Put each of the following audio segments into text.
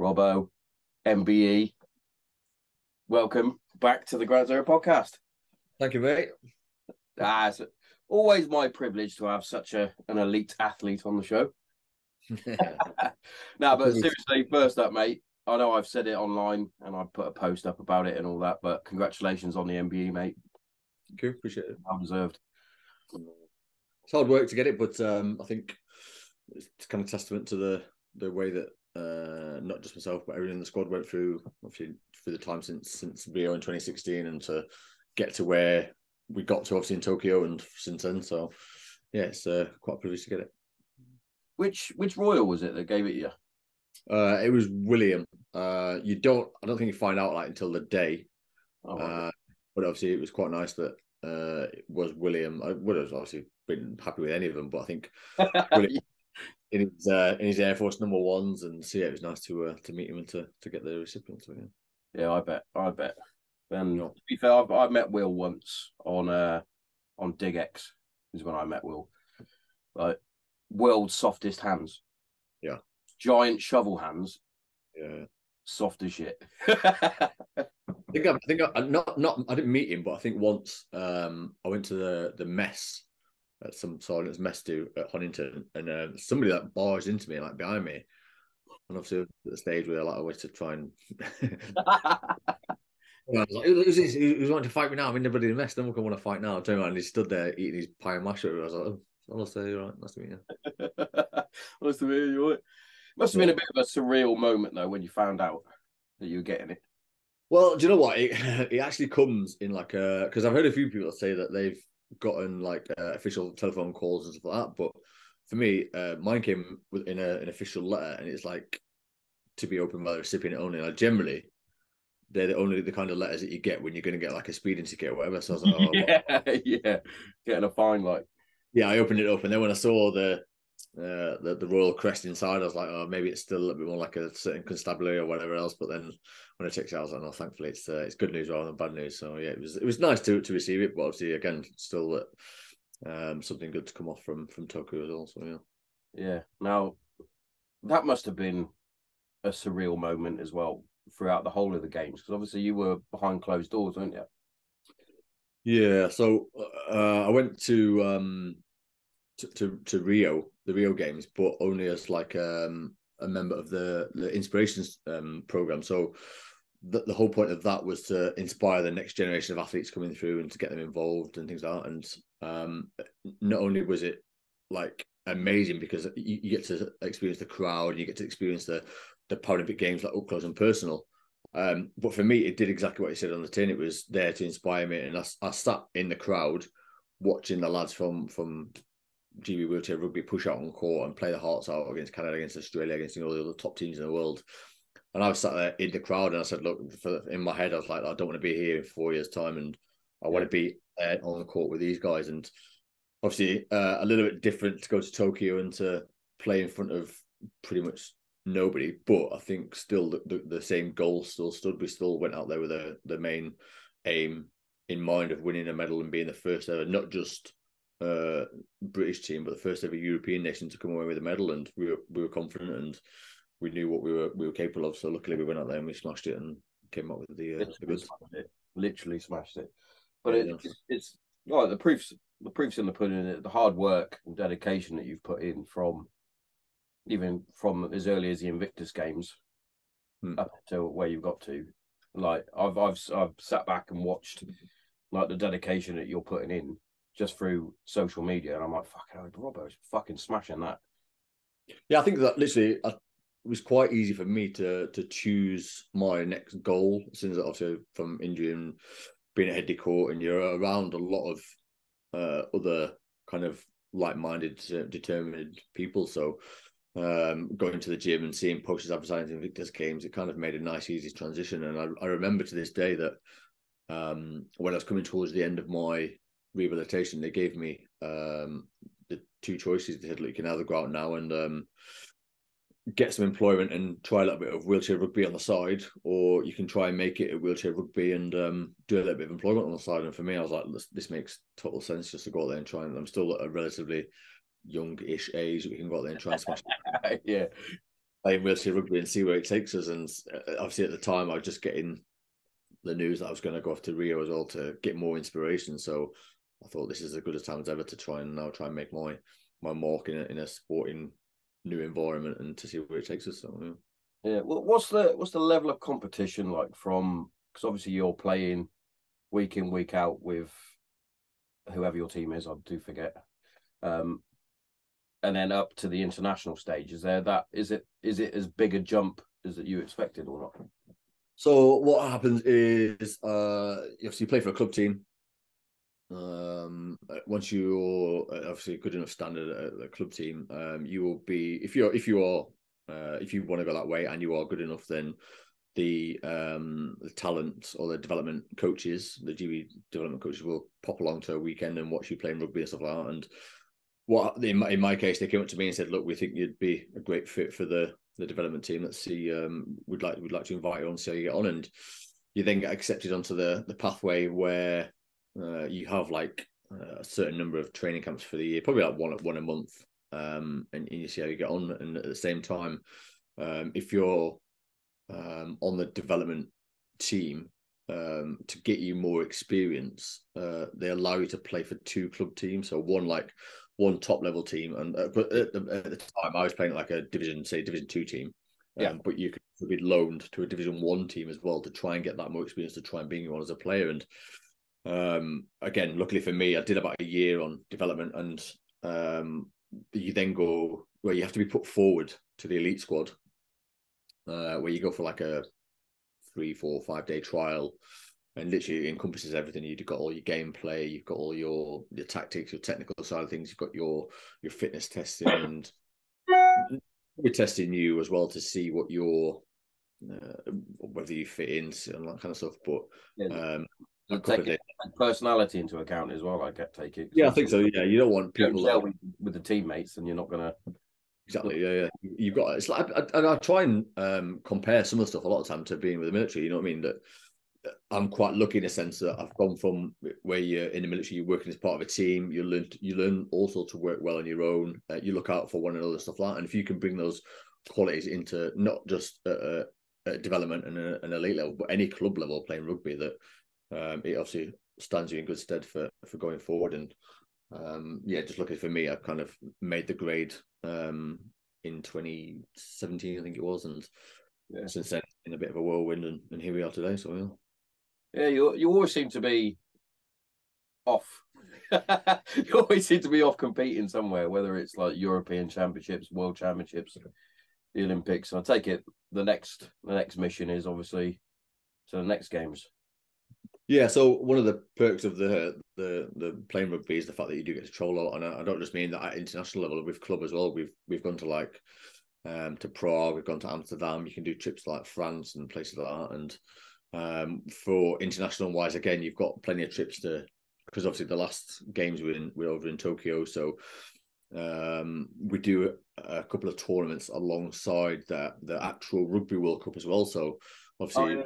Robbo, MBE. Welcome back to the Ground Zero podcast. Thank you, mate. It's always my privilege to have such an elite athlete on the show. No, but seriously, first up, mate, I know I've said it online and I put a post up about it and all that, but congratulations on the MBE, mate. Thank you, appreciate it. Well deserved. It's hard work to get it, but I think it's kind of testament to the way that not just myself, but everyone in the squad went through, obviously, through the time since Rio in 2016, and to get to where we got to, obviously, in Tokyo and since then. So, yeah, it's quite a privilege to get it. Which Royal was it that gave it you? It was William. I don't think you find out until the day. Oh, right. But obviously, it was quite nice that it was William. I would have obviously been happy with any of them, but I think William in his Air Force number ones, and so yeah, it was nice to meet him and to get the recipients. So, yeah, I bet. And to be fair, I met Will once on DigX. Is when I met Will. Like, world's softest hands. Yeah. Giant shovel hands. Yeah. Soft as shit. I think I didn't meet him, but I think once I went to the mess at some silence mess do at Honington, and somebody barged into me behind me, and obviously at the stage where I was to try and I was like, who's this? Who's wanting to fight me now? I'm in the bloody mess. No one can want to fight now. I turned around and he stood there eating his pie and mash. I was like, oh, honestly, you're right. Nice to meet you. Nice to meet you. Right. Must have been a bit of a surreal moment though when you found out that you were getting it. Well, do you know what? It actually comes in because I've heard a few people say that they've gotten official telephone calls and stuff like that. But for me, mine came in an official letter, and it's to be opened by the recipient only. Generally, they're only the kind of letters that you get when you're going to get a speeding ticket or whatever. So I was like, oh, yeah, getting a fine Yeah, I opened it up, and then when I saw the royal crest inside, I was like, oh, maybe it's still a little bit more like a certain constabulary or whatever else. But then when I checked it out, I was like, no, thankfully it's good news rather than bad news. So yeah, it was nice to receive it, but obviously again, still something good to come off from Tokyo as well. So yeah. Yeah. Now that must have been a surreal moment as well throughout the whole of the games, because obviously you were behind closed doors, weren't you? Yeah. So I went to Rio, the Rio Games, but only as a member of the Inspirations program. So the whole point of that was to inspire the next generation of athletes coming through and to get them involved and things like that. And not only was it amazing because you get to experience the crowd, you get to experience the Paralympic Games up close and personal. But for me, it did exactly what you said on the tin. It was there to inspire me, and I sat in the crowd watching the lads from GB wheelchair rugby push out on court and play the hearts out against Canada, against Australia, against all the other top teams in the world. And I was sat there in the crowd, and I said, look, in my head, I was like, I don't want to be here in 4 years' time, and I want to be on the court with these guys. And obviously, a little bit different to go to Tokyo and to play in front of pretty much nobody, but I think still the same goal still stood. We still went out there with the main aim in mind of winning a medal and being the first ever, not just British team, but the first ever European nation to come away with a medal. And we were confident, and we knew what we were capable of. So luckily, we went out there and we smashed it and came up with the goods. Literally smashed it. But it's like the proof's in the pudding. The hard work and dedication that you've put in from as early as the Invictus Games up to where you've got to. Like I've sat back and watched the dedication that you're putting in just through social media, and I'm like, fucking hell, Robbo's fucking smashing that. Yeah, I think that literally it was quite easy for me to choose my next goal, since obviously from injury and being at Headley Court, and you're around a lot of other kind of like-minded, determined people. So going to the gym and seeing posters advertising Invictus Games, it kind of made a nice, easy transition. And I remember to this day that when I was coming towards the end of my rehabilitation, they gave me the two choices. They said, look, you can either go out now and get some employment and try a little bit of wheelchair rugby on the side, or you can try and make it a wheelchair rugby and do a little bit of employment on the side. And for me, I was like, this makes total sense just to go out there and try. And I'm still at a relatively young-ish age, we can go out there and try and smash it. Yeah. playing wheelchair rugby and see where it takes us. And obviously at the time, I was just getting the news that I was going to go off to Rio as well to get more inspiration. So I thought this is as good a time as ever to try and make my mark in a sporting new environment and to see where it takes us. So yeah. Well, what's the level of competition like from? Because obviously you're playing week in, week out with whoever your team is. I do forget. And then up to the international stage. Is it as big a jump as that you expected or not? So what happens is you play for a club team. Once you're obviously a good enough standard at the club team, you will be if you want to go that way and you are good enough, then the talent or the development coaches, the GB development coaches, will pop along to a weekend and watch you playing rugby and stuff like that. And what in my case, they came up to me and said, "Look, we think you'd be a great fit for the development team. Let's see, we'd like to invite you on, see how you get on." And you then get accepted onto the pathway where you have like a certain number of training camps for the year, probably like one a month, and you see how you get on. And at the same time, if you're on the development team, to get you more experience, they allow you to play for two club teams. So one top level team, and but at the time I was playing like a Division 2 team. But you could be loaned to a Division 1 team as well to try and get that more experience to try and bring you on as a player. And again, luckily for me, I did about a year on development, and you then go where you have to be put forward to the elite squad, where you go for like a 3, 4, 5 day trial, and literally encompasses everything. You've got all your gameplay, you've got all your tactics, your technical side of things, you've got your fitness testing, and we're testing you as well to see what your whether you fit in and that kind of stuff. But take personality into account as well. I take it. Yeah, I think so. Yeah, you don't want people with the teammates, and you're not going to. Exactly. Yeah. You've got it's like I try and compare some of the stuff a lot of time to being with the military. You know what I mean? That I'm quite lucky in a sense that I've gone from where you're in the military, you're working as part of a team. You learn also to work well on your own. You look out for one another, stuff like that. And if you can bring those qualities into not just development and an elite level, but any club level playing rugby, that it obviously stands you in good stead for going forward. And just looking for me, I've kind of made the grade in 2017, I think it was, and since then in a bit of a whirlwind, and here we are today. So you always seem to be off. You always seem to be off competing somewhere, whether it's like European Championships, World Championships, the Olympics. I take it the next mission is obviously to the next games. Yeah, so one of the perks of the playing rugby is the fact that you do get to travel a lot, and I don't just mean that at international level with club as well. We've gone to like to Prague, we've gone to Amsterdam. You can do trips to like France and places like that. And for international wise, again, you've got plenty of trips to, because obviously the last games we're over in Tokyo, so we do a couple of tournaments alongside the actual Rugby World Cup as well. So obviously.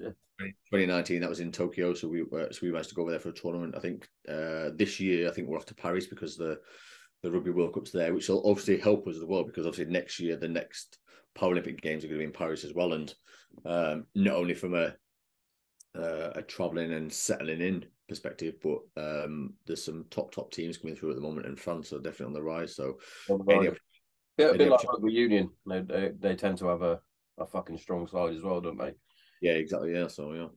2019, that was in Tokyo, so we managed to go over there for a tournament. I think this year, I think we're off to Paris because the Rugby World Cup's there, which will obviously help us as well, because obviously next year the next Paralympic Games are going to be in Paris as well, and not only from a traveling and settling in perspective, but there's some top teams coming through at the moment, and France are definitely on the rise. So a bit like Rugby Union, they tend to have a fucking strong side as well, don't they? Yeah, exactly. Yeah, so yeah.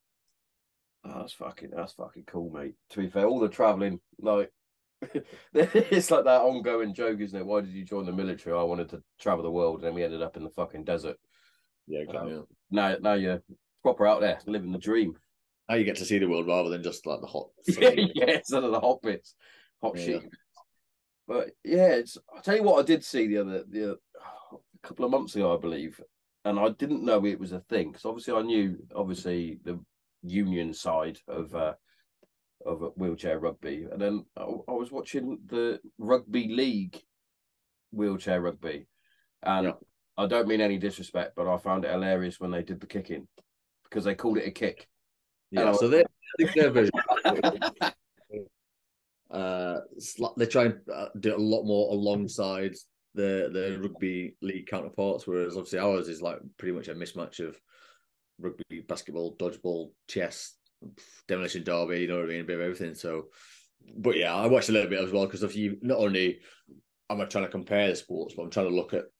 Oh, that's fucking cool, mate. To be fair, all the traveling, like, it's like that ongoing joke, isn't it? Why did you join the military? I wanted to travel the world, and then we ended up in the fucking desert. Yeah, exactly. Now you're proper out there, living the dream. Now you get to see the world rather than just like the hot. Instead of the hot bits, shit. But yeah, I'll tell you what I did see the a couple of months ago, I believe. And I didn't know it was a thing, because obviously I knew the union side of wheelchair rugby, and then I was watching the rugby league wheelchair rugby, and I don't mean any disrespect, but I found it hilarious when they did the kicking, because they called it a kick. Yeah, so I think their version. They try and do it a lot more alongside the rugby league counterparts, whereas obviously ours is like pretty much a mismatch of rugby, basketball, dodgeball, chess, demolition derby, you know what I mean, a bit of everything. So, but yeah, I watched a little bit as well because if you not only am I trying to compare the sports, but I'm trying to look at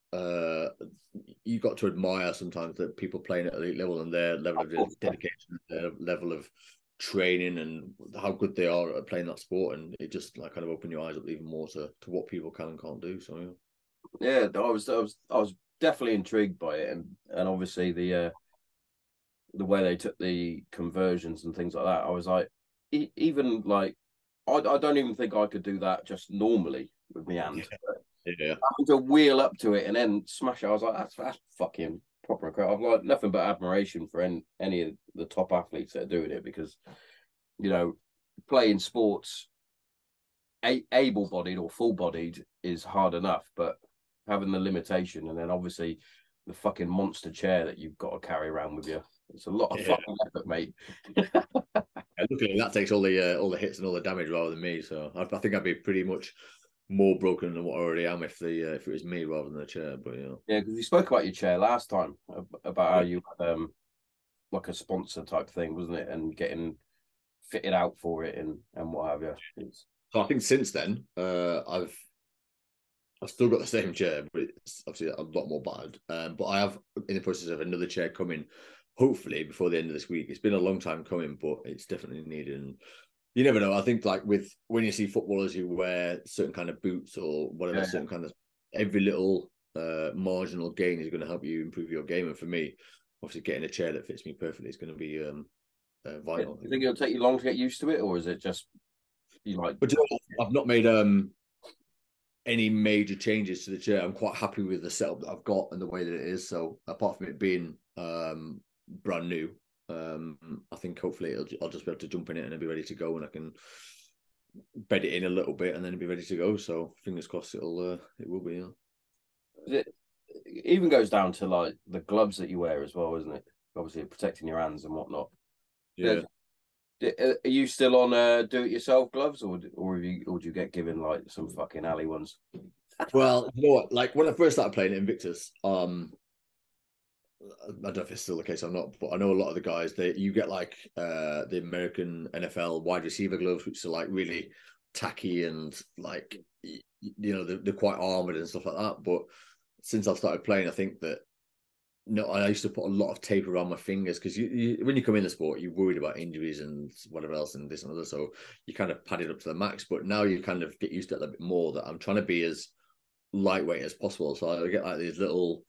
you got to admire sometimes that people playing at elite level and their level of dedication, their level of training, and how good they are at playing that sport, and it just like kind of open your eyes up even more to what people can and can't do. So yeah, I was definitely intrigued by it, and obviously the way they took the conversions and things like that. I was like, even like I don't even think I could do that just normally with my hand. yeah. Having to wheel up to it and then smash it, I was like, that's fucking proper incredible. I've got nothing but admiration for any of the top athletes that are doing it, because playing sports able-bodied or full-bodied is hard enough, but having the limitation and then obviously the fucking monster chair that you've got to carry around with you, it's a lot of fucking effort, mate. Luckily, that takes all the hits and all the damage rather than me. So I think I'd be pretty much more broken than what I already am if it was me rather than the chair. But yeah, because we spoke about your chair last time about how you like a sponsor type thing, wasn't it, and getting fitted out for it and what have you. So I think since then, I've still got the same chair, but it's obviously a lot more battered. But I have in the process of another chair coming, hopefully before the end of this week. It's been a long time coming, but it's definitely needed. And you never know. I think like when you see footballers who wear certain kind of boots or whatever, certain kind of every little marginal gain is going to help you improve your game. And for me, obviously getting a chair that fits me perfectly is going to be vital. You think it'll take you long to get used to it, or is it just you like? But I've not made any major changes to the chair. I'm quite happy with the setup that I've got and the way that it is. So apart from it being brand new, I think hopefully I'll just be able to jump in it and I'll be ready to go, and I can bed it in a little bit and then be ready to go. So fingers crossed it will be. It even goes down to like the gloves that you wear as well, isn't it? Obviously protecting your hands and whatnot. Yeah. Are you still on do-it-yourself gloves, or do you get given like some fucking alley ones? Well, you know what? Like when I first started playing Invictus, I don't know if it's still the case or not, but I know a lot of the guys you get like the American NFL wide receiver gloves, which are like really tacky and like they're quite armored and stuff like that. But since I've started playing, I think that I used to put a lot of tape around my fingers because when you come in the sport, you're worried about injuries and whatever else and this and other. So you kind of pad it up to the max. But now you kind of get used to it a little bit more. That I'm trying to be as lightweight as possible. So I get like these little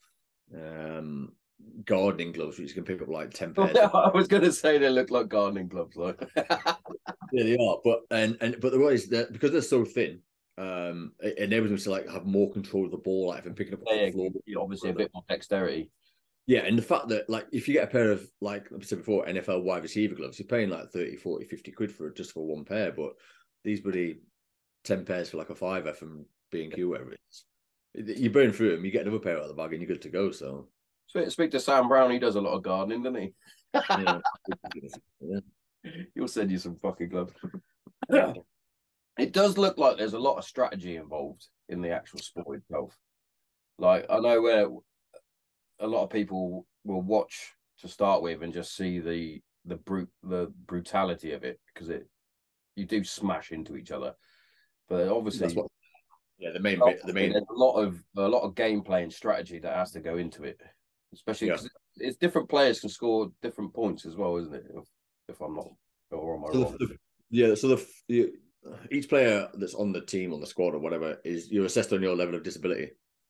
gardening gloves which you can pick up like 10 pairs. I was going to say they look like gardening gloves, like. Yeah, they are. But but the way is that because they're so thin, it enables me to like have more control of the ball. Like if I'm picking up off the floor, obviously a bit more dexterity. Yeah, and the fact that like if you get a pair of like I said before, NFL wide receiver gloves, you're paying like 30, 40, 50 quid for just for one pair. But these bloody 10 pairs for like a fiver from B&Q, whatever it is. You burn through them, you get another pair out of the bag and you're good to go. So speak to Sam Brown, he does a lot of gardening, doesn't he? yeah. He'll send you some fucking gloves. It does look like there's a lot of strategy involved in the actual sport itself. Like I know where a lot of people will watch to start with and just see the brutality of it, because you do smash into each other, but obviously the main bit, there's a lot of gameplay and strategy that has to go into it, especially because it's different players can score different points as well, isn't it? If I'm not, or am I wrong? So each player that's on the team, on the squad or whatever, is you're assessed on your level of disability.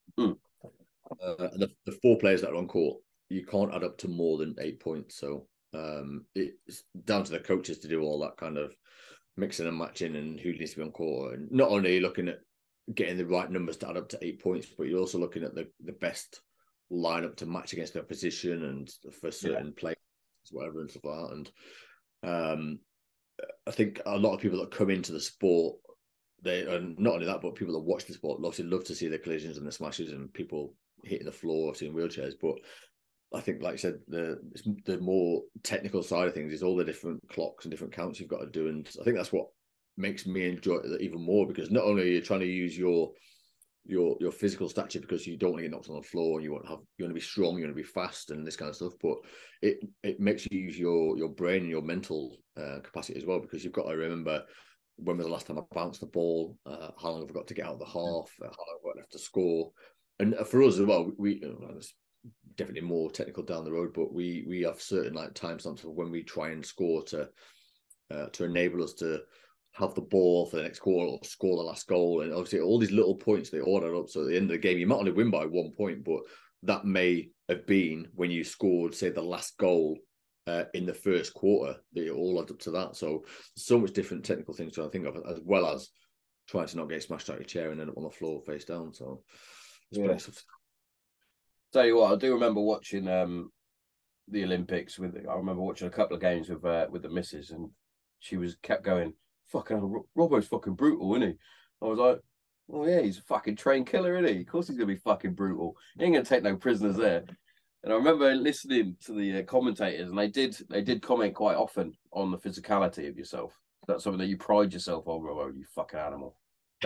The 4 players that are on court, you can't add up to more than 8 points. So it's down to the coaches to do all that kind of mixing and matching and who needs to be on court. And not only are you looking at getting the right numbers to add up to 8 points, but you're also looking at the best lineup to match against their position and for certain players, whatever, and stuff like that. And I think a lot of people that come into the sport, and not only that, but people that watch the sport obviously love to see the collisions and the smashes and people hitting the floor, obviously in wheelchairs. But I think, like I said, the more technical side of things is all the different clocks and different counts you've got to do. And I think that's what makes me enjoy it even more, because not only are you trying to use your your physical stature because you don't want to get knocked on the floor, and you want to be strong, you want to be fast and this kind of stuff. But it makes you use your brain and your mental capacity as well, because you've got to remember, when was the last time I bounced the ball? How long have I got to get out of the half? How long have I got left to score? And for us as well, it's definitely more technical down the road, but we have certain like timestamps of when we try and score to enable us to have the ball for the next quarter or score the last goal. And obviously all these little points, they all add up. So at the end of the game, you might only win by 1 point, but that may have been when you scored, say, the last goal in the first quarter. They all add up to that. So much different technical things to think of, as well as trying to not get smashed out of your chair and end up on the floor face down. So it's plenty of stuff. Tell you what, I do remember watching the Olympics I remember watching a couple of games with the missus, and she kept going, fucking hell, Robbo's fucking brutal, isn't he? I was like, oh yeah, he's a fucking trained killer, isn't he? Of course he's gonna be fucking brutal. He ain't gonna take no prisoners there. And I remember listening to the commentators, and they did comment quite often on the physicality of yourself. That's something that you pride yourself on, Robbo, you fucking animal.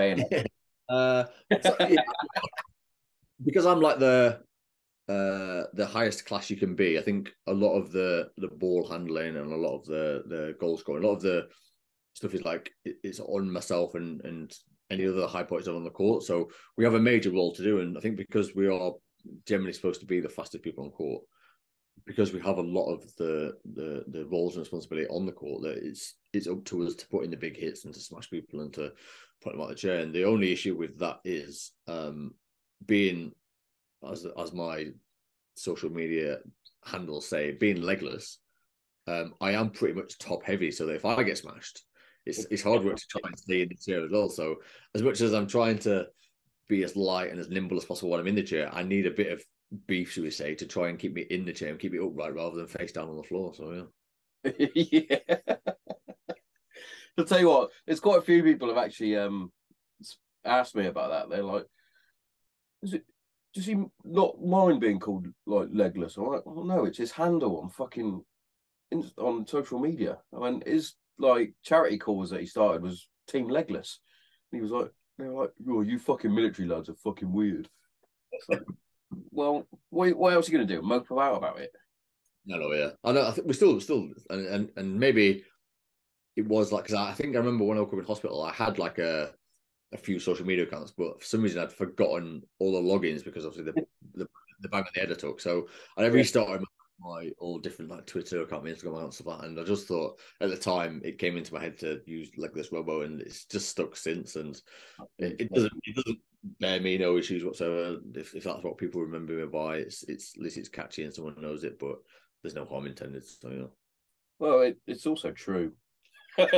Because I'm like the highest class you can be. I think a lot of the ball handling and a lot of the goal scoring, a lot of the stuff is like it's on myself and any other high points on the court. So we have a major role to do, and I think because we are generally supposed to be the fastest people on court, because we have a lot of the roles and responsibility on the court, that it's up to us to put in the big hits and to smash people and to put them out the chair. And the only issue with that is being, as my social media handles say, being legless. I am pretty much top heavy, so that if I get smashed, it's hard work to try and stay in the chair as well. So as much as I'm trying to be as light and as nimble as possible when I'm in the chair, I need a bit of beef, should we say, to try and keep me in the chair and keep it upright rather than face down on the floor. So yeah. Yeah. I'll tell you what, there's quite a few people have actually asked me about that. They're like, does he not mind being called like legless? I'm like, well, no, it's his handle on fucking on social media. I mean, his like charity cause that he started was Team Legless. And he was like, they were like, oh, you fucking military lads are fucking weird. Like, well, what else are you gonna do? Mope about it? No, yeah. I know. I think we're still, and maybe it was like, because I think I remember when I was in hospital, I had like a few social media accounts, but for some reason I'd forgotten all the logins because obviously the bang on the head took. So I restarted my all different like Twitter account, Instagram account, stuff like that. And I just thought at the time it came into my head to use Legless Robbo, and it's just stuck since. And it doesn't bear me no issues whatsoever. If that's what people remember me by, it's at least it's catchy and someone knows it, but there's no harm intended. So Well, it's also true. You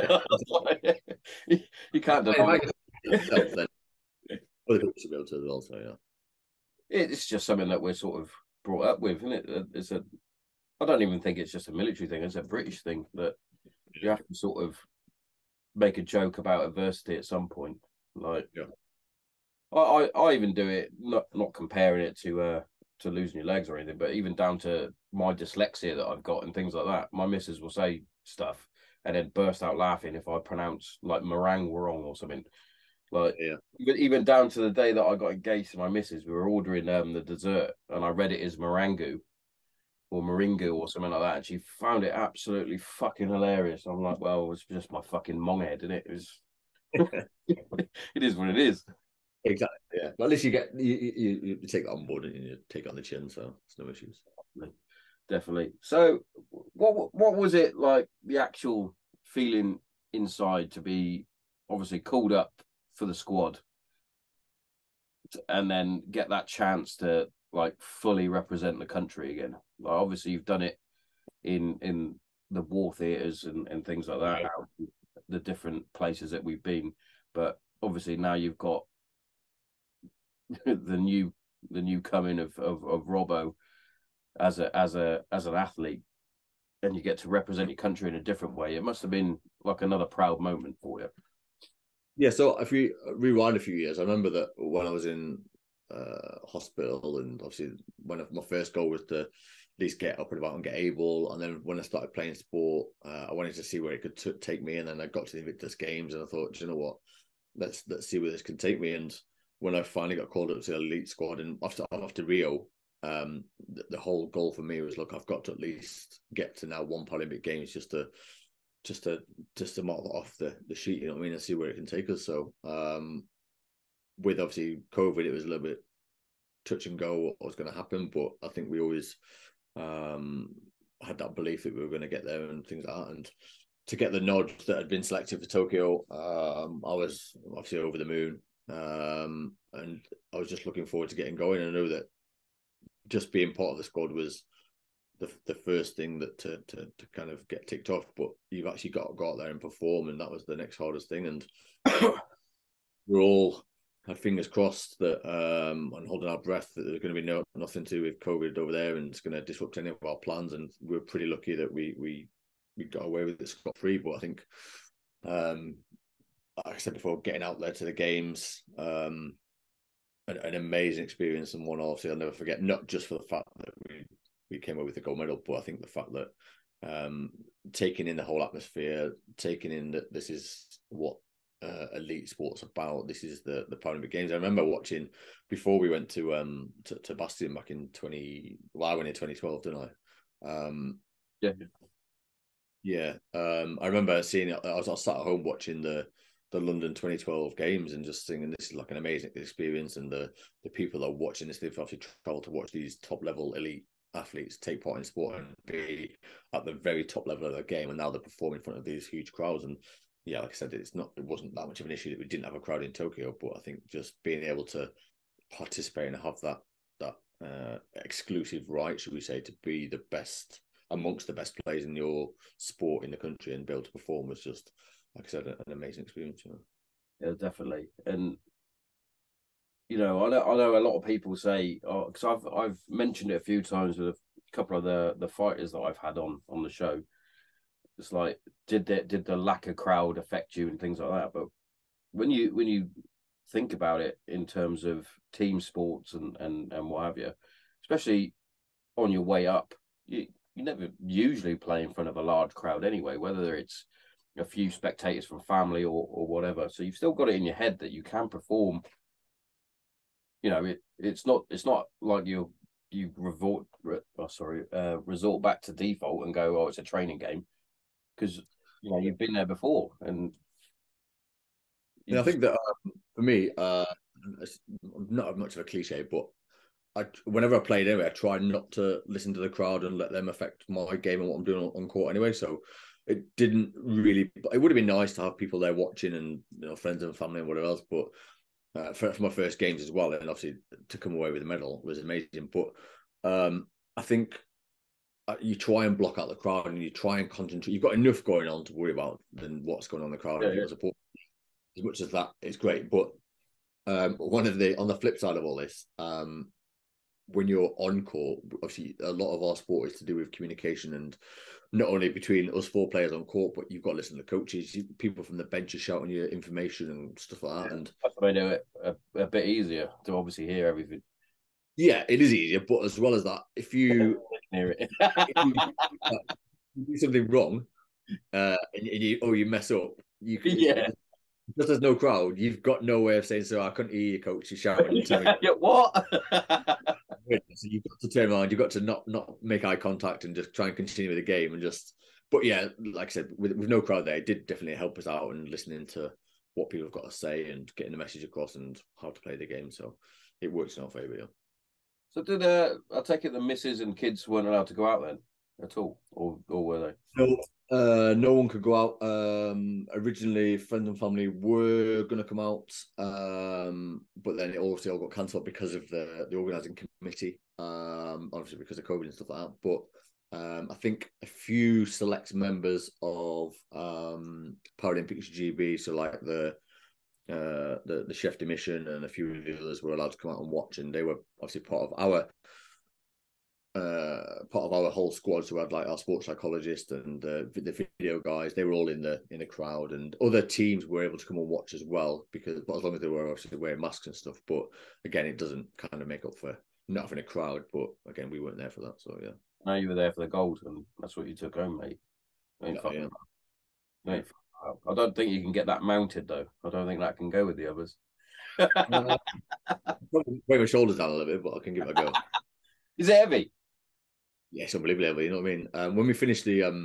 can't deny it. Then other people should be able to as well. So it's just something that we're sort of brought up with, isn't it? I don't even think it's just a military thing. It's a British thing that you have to sort of make a joke about adversity at some point. Like, I even do it, not comparing it to losing your legs or anything, but even down to my dyslexia that I've got and things like that. My missus will say stuff and then burst out laughing if I pronounce like meringue wrong or something. Like, even down to the day that I got engaged to my missus, we were ordering the dessert and I read it as meringue or meringue or something like that, and she found it absolutely fucking hilarious. I'm like, well, it's just my fucking mong head, isn't it? It was it is what it is. Exactly. Yeah. But at least you take that on board and you take it on the chin, so it's no issues. Definitely. So what was it like, the actual feeling inside to be obviously called up for the squad and then get that chance to like fully represent the country again? Like, obviously you've done it in the war theaters and things like that, the different places that we've been, but obviously now you've got the new coming of Robbo as an athlete, and you get to represent your country in a different way. It must have been like another proud moment for you. Yeah, so if we rewind a few years, I remember that when I was in hospital, and obviously one of my first goal was to at least get up and about and get able. And then when I started playing sport, I wanted to see where it could take me. And then I got to the Invictus Games, and I thought, you know what, let's see where this can take me. And when I finally got called up to the elite squad, and after Rio, the whole goal for me was, look, I've got to at least get to now one Paralympic Games just to mark that off the sheet, you know what I mean, and see where it can take us. So with obviously COVID, it was a little bit touch and go what was going to happen, but I think we always had that belief that we were going to get there and things like that. And to get the nod that had been selected for Tokyo, I was obviously over the moon, and I was just looking forward to getting going. I know that just being part of the squad was the first thing that to kind of get ticked off, but you've actually got to go out there and perform, and that was the next hardest thing. And we're all had fingers crossed that and holding our breath that there's going to be nothing to do with COVID over there, and it's going to disrupt any of our plans. And we're pretty lucky that we got away with it scot-free. But I think, like I said before, getting out there to the games, an amazing experience, and one obviously I'll never forget. Not just for the fact that we came away with the gold medal, but I think the fact that taking in the whole atmosphere, taking in that this is what elite sports about. This is the Paralympic Games. I remember watching before we went to Bastion back in I went in 2012, didn't I? Yeah. I remember seeing it. I was sat at home watching the London 2012 games and just thinking this is like an amazing experience, and the people that are watching this, they've obviously traveled to watch these top level elite athletes take part in sport and be at the very top level of the game, and now they're performing in front of these huge crowds. And yeah, like I said, it wasn't that much of an issue that we didn't have a crowd in Tokyo, but I think just being able to participate and have that exclusive right, should we say, to be the best amongst the best players in your sport in the country and be able to perform was just, like I said, an amazing experience. You know? Yeah, definitely. And I know a lot of people say, because I've mentioned it a few times with a couple of the fighters that I've had on the show. It's like, did the lack of crowd affect you and things like that? But when you think about it in terms of team sports and what have you, especially on your way up, you never usually play in front of a large crowd anyway, whether it's a few spectators from family or whatever. So you've still got it in your head that you can perform. It's not like you resort back to default and go, oh, it's a training game, because you've been there before. And I think that for me, it's not much of a cliche, but whenever I played anyway, I tried not to listen to the crowd and let them affect my game and what I'm doing on court anyway. So it didn't really. It would have been nice to have people there watching and friends and family and whatever else. But for my first games as well, and obviously to come away with a medal was amazing. But I think you try and block out the crowd and you try and concentrate. You've got enough going on to worry about than what's going on in the crowd and people support. As much as that, it's great. But on the flip side of all this, when you're on court, obviously a lot of our sport is to do with communication, and not only between us four players on court, but you've got to listen to coaches, people from the bench are shouting you information and stuff like that. And that's what I do it a bit easier to obviously hear everything. Yeah, it is easier, but as well as that, if you hear it, you do something wrong, and you mess up, you can, because there's no crowd, you've got no way of saying, so I couldn't hear your coach shouting and telling you what. So you've got to turn around, you've got to not make eye contact and just try and continue with the game and just. But yeah, like I said, with no crowd there, it did definitely help us out and listening to what people have got to say and getting the message across and how to play the game. So it works in our favour. Yeah. So did I take it the missus and kids weren't allowed to go out then at all, or were they? No, no one could go out. Originally, friends and family were going to come out, but then it also all got cancelled because of the organising committee. Obviously because of COVID and stuff like that. But I think a few select members of Paralympics GB, so like the chef de mission and a few of the others were allowed to come out and watch, and they were obviously part of our whole squad. So we had like our sports psychologist and the video guys. They were all in the crowd, and other teams were able to come and watch as well, but as long as they were obviously wearing masks and stuff. But again, it doesn't kind of make up for not having a crowd. But again, we weren't there for that. So yeah. No, you were there for the gold, and that's what you took home, mate. I don't think you can get that mounted though. I don't think that can go with the others. Probably break my shoulders down a little bit, but I can give it a go. Is it heavy? Yeah, it's unbelievably heavy. You know what I mean? When we finished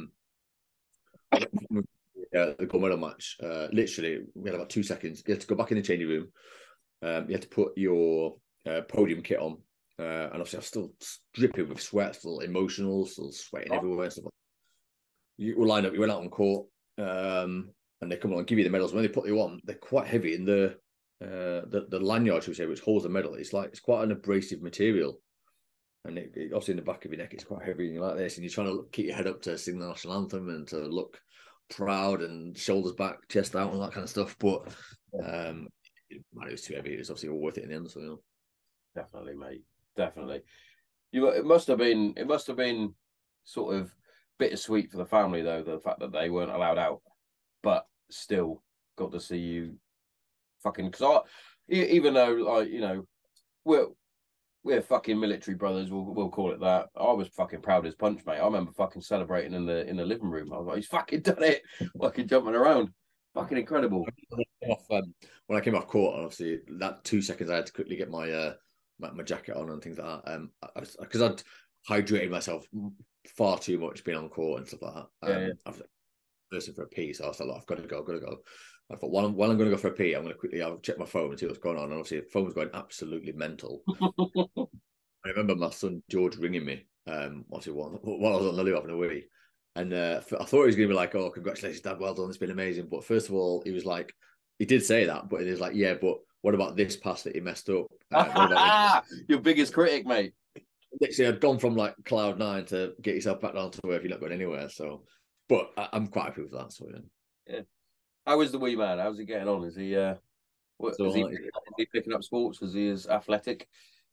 the gold medal match, literally we had about 2 seconds. You had to go back in the changing room. You had to put your podium kit on, and obviously I was still dripping with sweat, still emotional, still sweating everywhere. Stuff. You were lined up. You went out on court, and they come on and give you the medals. When they put you on, they're quite heavy. And the lanyard, should we say, which holds the medal, it's quite an abrasive material. And obviously in the back of your neck, it's quite heavy. And you're like this, and you're trying to keep your head up to sing the national anthem and to look proud and shoulders back, chest out, and that kind of stuff. But it was too heavy. It was obviously all worth it in the end. So definitely, mate, definitely. It must have been sort of bittersweet for the family though, the fact that they weren't allowed out, but still got to see you fucking. Because even though, like, you know, we're fucking military brothers, we'll call it that. I was fucking proud as punch, mate. I remember fucking celebrating in the living room. I was like, he's fucking done it, fucking jumping around, fucking incredible. When I came off court, obviously that 2 seconds I had to quickly get my my jacket on and things like that. Because I'd hydrated myself far too much being on court and stuff like that. I was thirsting for a pee, so I was like, I've got to go. I thought, while I'm going to go for a pee, I'm going to quickly check my phone and see what's going on. And obviously, the phone was going absolutely mental. I remember my son George ringing me, obviously while I was on Lily having a wee. And I thought he was going to be like, oh, congratulations, Dad, well done, it's been amazing. But first of all, he was like, he did say that, but he was like, yeah, but what about this pass that you messed up? What about your biggest critic, mate? Literally, I'd gone from like cloud 9 to get yourself back down to where you're not going anywhere. So, but I'm quite happy with that. So yeah. How is the wee man? How's he getting on? Is he is he picking up sports? Is he as athletic?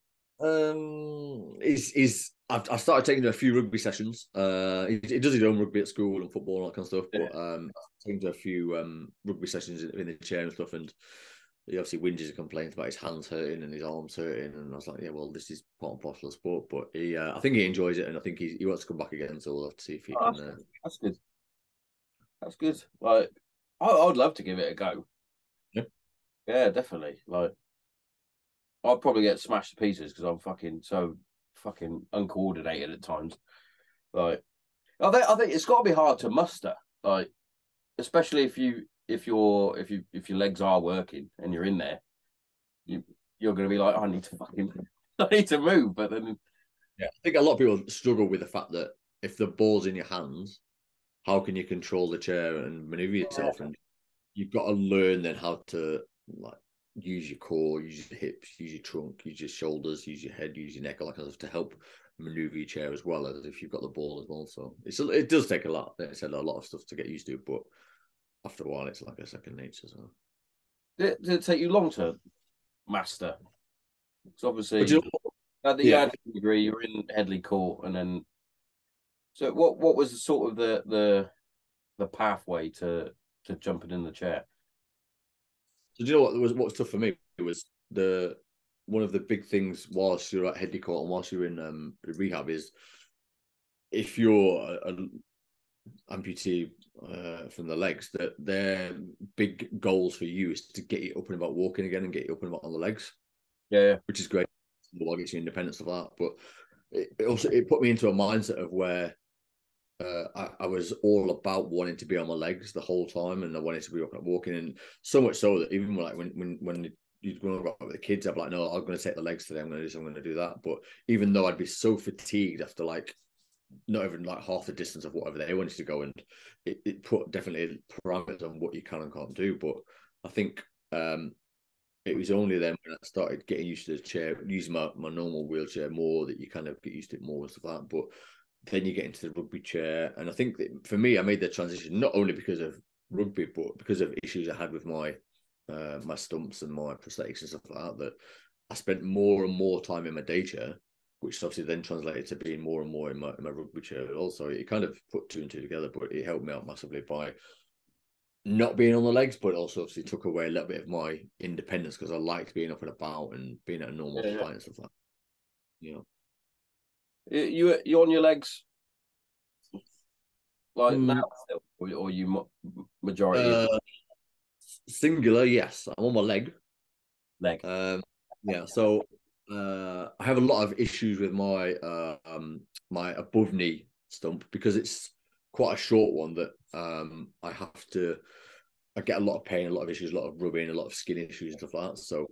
I've started taking a few rugby sessions. He does his own rugby at school and football and that kind of stuff. But I've taken to a few rugby sessions in the chair and stuff. And he obviously whinges and complains about his hands hurting and his arms hurting. And I was like, yeah, well, this is part and parcel of sport. But I think he enjoys it, and I think he wants to come back again. So we'll have to see if he can. That's good. That's good. Like, I'd love to give it a go. Yeah, definitely. Like, I'll probably get smashed to pieces because I'm so fucking uncoordinated at times. Like, I think it's got to be hard to muster. Like, especially if your legs are working and you're in there, you're going to be like, I need to move. But then, yeah, I think a lot of people struggle with the fact that if the ball's in your hands, how can you control the chair and maneuver yourself? And you've got to learn then how to like use your core, use your hips, use your trunk, use your shoulders, use your head, use your neck, all that kind of stuff to help maneuver your chair as well as if you've got the ball as well. So it does take a lot. It's a lot of stuff to get used to, but after a while, it's like a second nature. So did it take you long to master? Because obviously, at the degree, you're in Headley Court, and then so what was the sort of the pathway to jumping in the chair? So do you know what was tough for me? It was one of the big things whilst you're at Headley Court and whilst you're in rehab is if you're an amputee from the legs, that their big goals for you is to get you up and about walking again and get you up and about on the legs. Yeah. Which is great. Well, gets you independence of that, but it put me into a mindset of where I was all about wanting to be on my legs the whole time, and I wanted to be up and walking, and so much so that even like when you'd go out with the kids, I'd be like, no, I'm going to take the legs today. I'm going to do that. But even though I'd be so fatigued after like not even like half the distance of whatever they wanted to go, and it put definitely parameters on what you can and can't do. But I think it was only then when I started getting used to the chair, using my normal wheelchair more, that you kind of get used to it more and stuff like that. But then you get into the rugby chair, and I think that for me, I made the transition not only because of rugby, but because of issues I had with my my stumps and my prosthetics and stuff like that. That I spent more and more time in my day chair, which obviously then translated to being more and more in my rugby chair. Also, it kind of put two and two together, but it helped me out massively by not being on the legs, but also obviously took away a little bit of my independence because I liked being up and about and being at a normal height and stuff like that. You know. You on your legs like now still, or you majority singular? Yes, I'm on my leg. leg. Yeah, so I have a lot of issues with my my above knee stump because it's quite a short one that I get a lot of pain, a lot of issues, a lot of rubbing, a lot of skin issues and stuff like that. So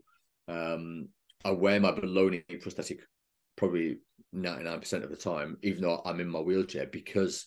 I wear my below knee prosthetic probably 99% of the time, even though I'm in my wheelchair, because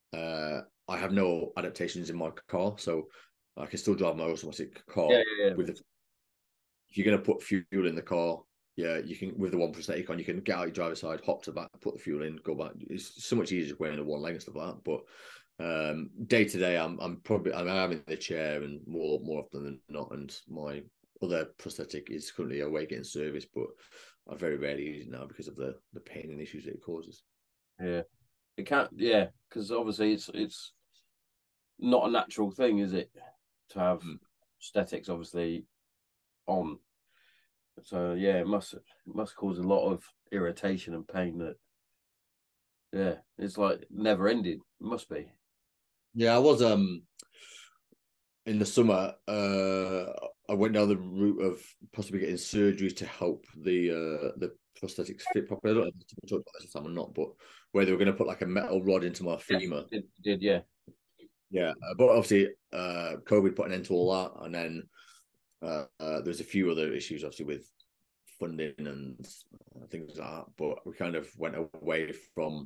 I have no adaptations in my car. So I can still drive my automatic car with the, if you're going to put fuel in the car, yeah, you can, with the one prosthetic on, you can get out your driver's side, hop to back, put the fuel in, go back. It's so much easier wearing a one leg and stuff like that. But day to day, I'm in the chair and more often than not, and my other prosthetic is currently away getting service, but I very rarely use it now because of the pain and issues that it causes. Yeah, it can't. Yeah, because obviously it's not a natural thing, is it, to have prosthetics obviously on. So yeah, it must cause a lot of irritation and pain. That, yeah, it's like never ending. It must be. Yeah, I was in the summer. I went down the route of possibly getting surgery to help the prosthetics fit properly. I don't know if I talked about this time or not, but where they were going to put like a metal rod into my femur. Yes, did yeah. Yeah, but obviously, COVID put an end to all that, and then there's a few other issues, obviously, with funding and things like that. But we kind of went away from.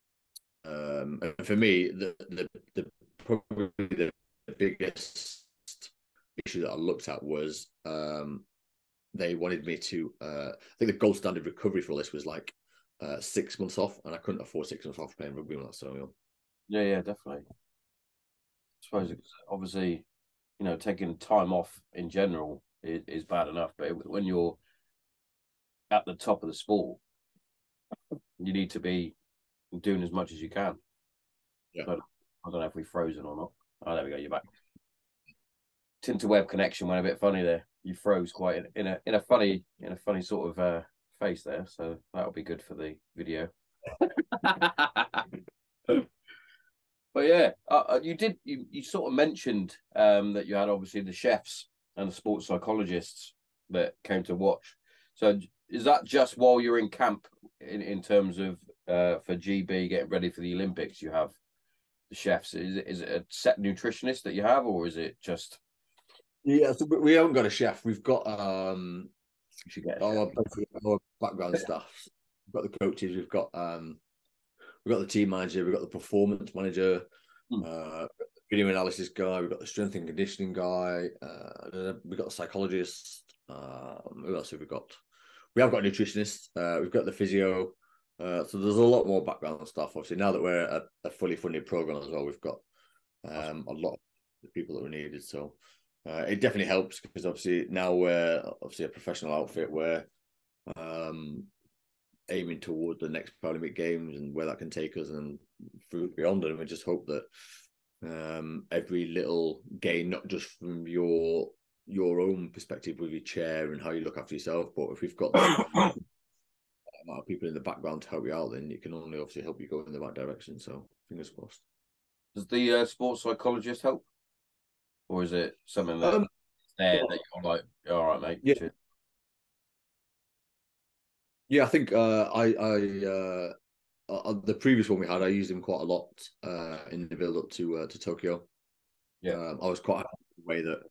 And for me, the probably the biggest issue that I looked at was they wanted me to. I think the gold standard recovery for this was like 6 months off, and I couldn't afford 6 months off playing rugby when I was so young. Yeah, definitely. I suppose it's obviously, taking time off in general is bad enough, but when you're at the top of the sport, you need to be doing as much as you can. Yeah. But I don't know if we've frozen or not. Oh, there we go. You're back. Tinterweb connection went a bit funny there. You froze quite in a funny sort of face there. So that'll be good for the video. But yeah, you sort of mentioned that you had obviously the chefs and the sports psychologists that came to watch. So is that just while you're in camp in terms of for GB getting ready for the Olympics? You have the chefs. Is it a set nutritionist that you have, or is it just? Yeah, so we haven't got a chef. We've got our background staff. We've got the coaches. We've got the team manager. We've got the performance manager. Video analysis guy. We've got the strength and conditioning guy. We've got the psychologist. Who else have we got? We have got a nutritionist. We've got the physio. So there's a lot more background stuff. Obviously, now that we're a fully funded program as well, we've got a lot of people that we needed. So it definitely helps because obviously now we're obviously a professional outfit. We're aiming toward the next Paralympic Games and where that can take us and through beyond. And we just hope that every little gain, not just from your own perspective with your chair and how you look after yourself, but if we've got the amount of people in the background to help you out, then it can only obviously help you go in the right direction. So fingers crossed. Does the sports psychologist help, or is it something that that you're like, all right, mate? Yeah, yeah. I think the previous one we had, I used him quite a lot in the build up to Tokyo. Yeah, I was quite happy with the way that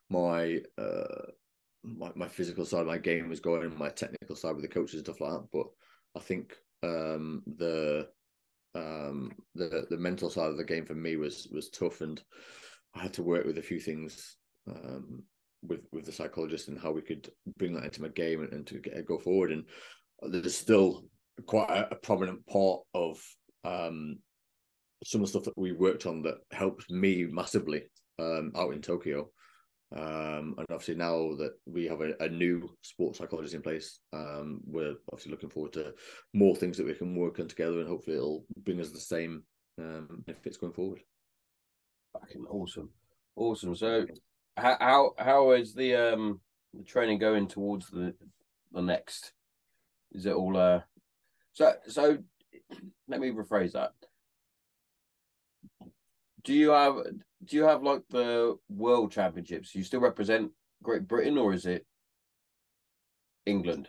my physical side of my game was going, and my technical side with the coaches and stuff like that. But I think the mental side of the game for me was tough, and I had to work with a few things with the psychologist and how we could bring that into my game and to go forward. And there's still quite a prominent part of some of the stuff that we worked on that helped me massively out in Tokyo. And obviously now that we have a new sports psychologist in place, we're obviously looking forward to more things that we can work on together, and hopefully it'll bring us the same benefits going forward. fucking awesome. So, how is the training going towards the next? Is it all so? Let me rephrase that. Do you have like the World Championships? You still represent Great Britain, or is it England?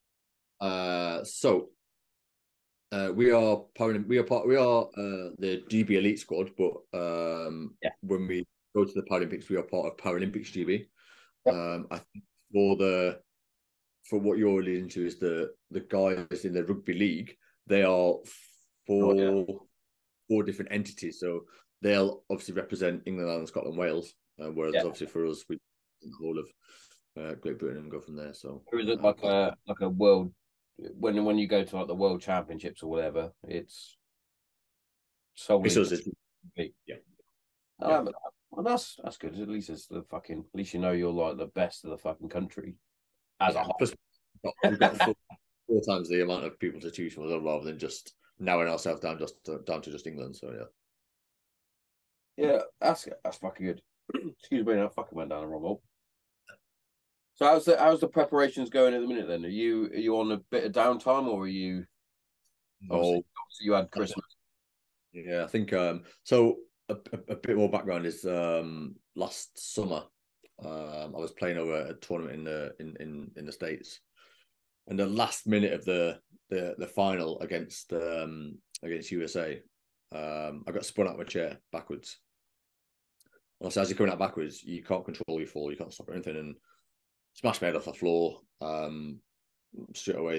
So we are the GB Elite squad, but Yeah. when we go to the Paralympics, we are part of Paralympics GB. Yep. I think for what you're alluding to is the guys in the rugby league. They are Right, yeah. four different entities, so they'll obviously represent England, Ireland, Scotland, Wales. Whereas Yeah. obviously for us, we the whole of Great Britain and go from there. So Or is it like a world when you go to like the World Championships or whatever? It's it's solely us. Yeah, yeah. well, that's good. At least it's the fucking. At least you know you're like the best of the fucking country as a Yeah. whole. Plus, we've got four times the amount of people to choose from, rather than just narrowing ourselves down to just England. So yeah. Yeah, that's fucking good. Excuse me, I fucking went down the wrong hole. So how's the preparations going at the minute then? Are you on a bit of downtime or are you Oh, obviously you had Christmas? yeah. I think so. A bit more background is last summer, I was playing over a tournament in the States, and the last minute of the final against USA, I got spun out of my chair backwards. Also, as you're coming out backwards, you can't control your fall, you can't stop or anything, and smashed my head off the floor. Straight away,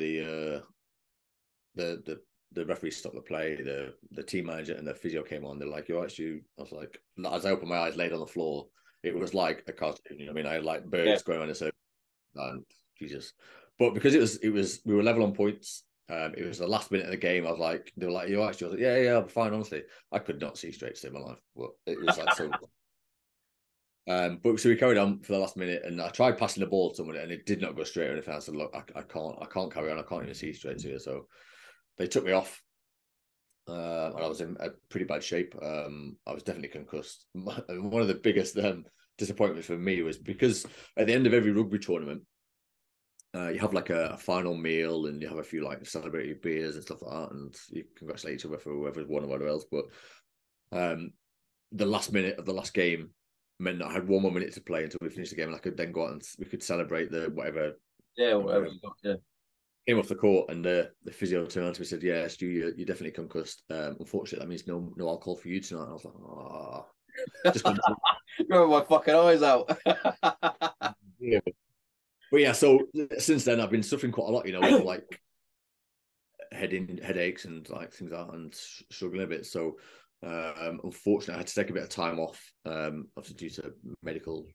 the referee stopped the play. The team manager and the physio came on. They're like, "You're actually." I was like, as I opened my eyes, laid on the floor, it was like a cartoon. You know what I mean? I had like Yeah. birds going on. So, and Jesus. But because it was we were level on points. It was the last minute of the game. I was like, they were like, "You actually?" I was like, "Yeah, I'm fine." Honestly, I could not see straight to save my life, but it was like so. But so we carried on for the last minute, and I tried passing the ball to someone, and it did not go straight or anything. I said, "Look, I can't carry on. I can't even see straight to you." So they took me off, and I was in a pretty bad shape. I was definitely concussed. One of the biggest disappointments for me was because at the end of every rugby tournament, you have like a final meal, and you have a few like celebratory beers and stuff like that, and you congratulate each other for whoever's won or whatever else. But the last minute of the last game meant that I had one more minute to play until we finished the game, and I could then go out and we could celebrate the whatever. Yeah, whatever you got. Yeah. Came off the court, and the physio turned to me and said, "Yeah, Stu, you're definitely concussed. Unfortunately, that means no alcohol for you tonight." And I was like, "Oh, just couldn't." Remember my fucking eyes out. Yeah. But yeah, so since then I've been suffering quite a lot, with like headaches and like things like that, and struggling a bit. So unfortunately, I had to take a bit of time off, obviously due to medical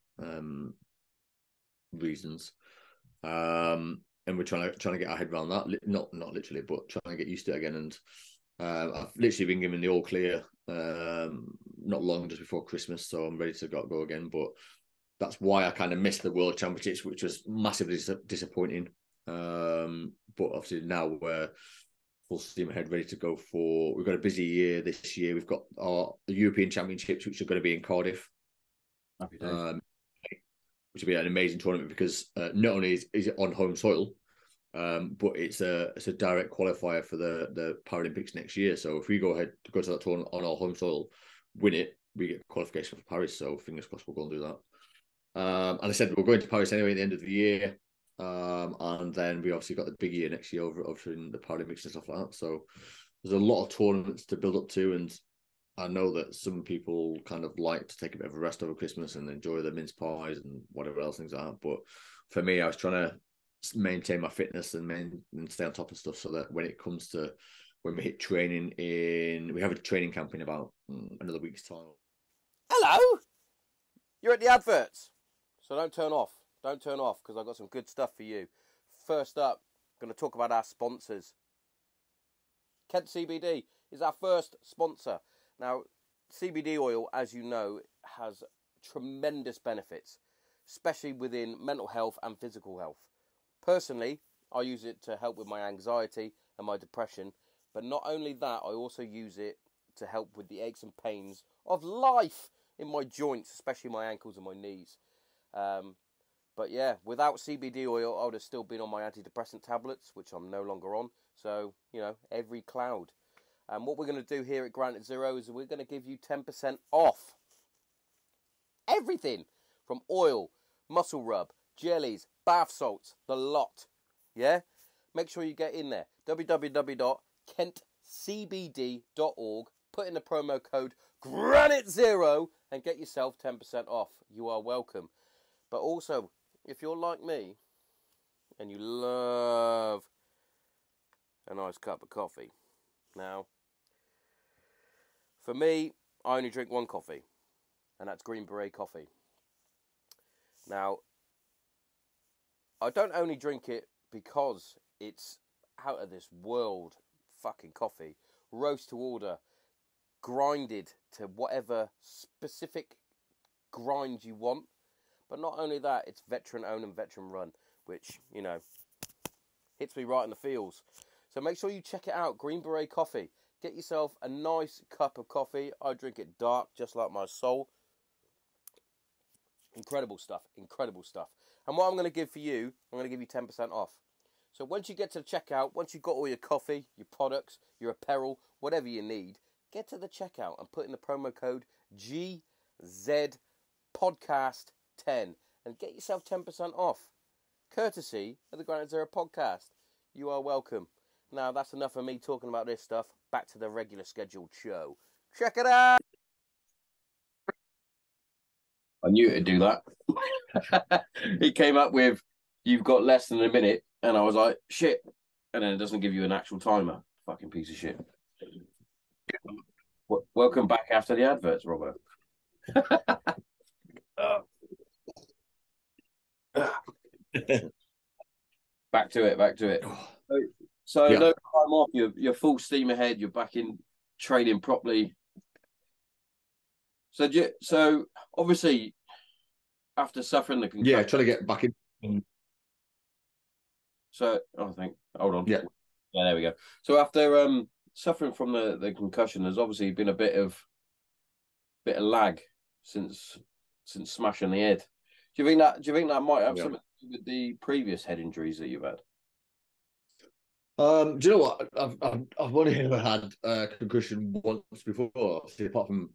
reasons. And we're trying to get our head around that. Not literally, but trying to get used to it again. And I've literally been given the all clear not long just before Christmas, so I'm ready to go again. But that's why I kind of missed the World Championships, which was massively disappointing. But obviously now we're full steam ahead, ready to go for. We've got a busy year this year. We've got our European Championships, which are going to be in Cardiff. Happy days. Which will be an amazing tournament because not only is it on home soil, but it's a direct qualifier for the Paralympics next year. So if we go to that tournament on our home soil, win it, we get qualification for Paris. So fingers crossed we'll go and do that. And I said we're going to Paris anyway at the end of the year, and then we obviously got the big year next year over in the Paralympics and stuff like that. So there's a lot of tournaments to build up to, and I know that some people kind of like to take a bit of a rest over Christmas and enjoy the mince pies and whatever else things are. But for me, I was trying to maintain my fitness and stay on top of stuff so that when it comes to when we hit training we have a training camp in about another week's time. Hello! You're at the adverts, so don't turn off. Don't turn off because I've got some good stuff for you. First up, I'm going to talk about our sponsors. Kent CBD is our first sponsor. Now, CBD oil, as you know, has tremendous benefits, especially within mental health and physical health. Personally, I use it to help with my anxiety and my depression, but not only that, I also use it to help with the aches and pains of life in my joints, especially my ankles and my knees. But yeah, without CBD oil, I would have still been on my antidepressant tablets, which I'm no longer on. So, every cloud. And what we're going to do here at Granite Zero is we're going to give you 10% off everything from oil, muscle rub, jellies, bath salts, the lot. Yeah? Make sure you get in there. www.kentcbd.org. Put in the promo code GRANITE0 and get yourself 10% off. You are welcome. But also, if you're like me and you love a nice cup of coffee. Now, for me, I only drink one coffee, and that's Green Beret coffee. Now, I don't only drink it because it's out of this world fucking coffee, roast to order, grinded to whatever specific grind you want. But not only that, it's veteran owned and veteran run, which, you know, hits me right in the feels. So make sure you check it out, Green Beret coffee. Get yourself a nice cup of coffee. I drink it dark, just like my soul. Incredible stuff, incredible stuff. And what I'm going to give for you, I'm going to give you 10% off. So once you get to the checkout, once you've got all your coffee, your products, your apparel, whatever you need, get to the checkout and put in the promo code GZPodcast10 and get yourself 10% off. Courtesy of the Granite Zero podcast. You are welcome. Now that's enough of me talking about this stuff. Back to the regular scheduled show. Check it out! I knew it'd do that. He came up with, you've got less than a minute, and I was like, shit. And then it doesn't give you an actual timer. Fucking piece of shit. Welcome back after the adverts, Robert. Back to it. So Yeah. no time off. You're full steam ahead. You're back in training properly. So obviously, after suffering the concussion, trying to get back in. So I think, hold on. Yeah, there we go. So after suffering from the concussion, there's obviously been a bit of lag since smashing the head. Do you think that might have something to do with the previous head injuries that you've had? Do you know what? I've only ever had a concussion once before, apart from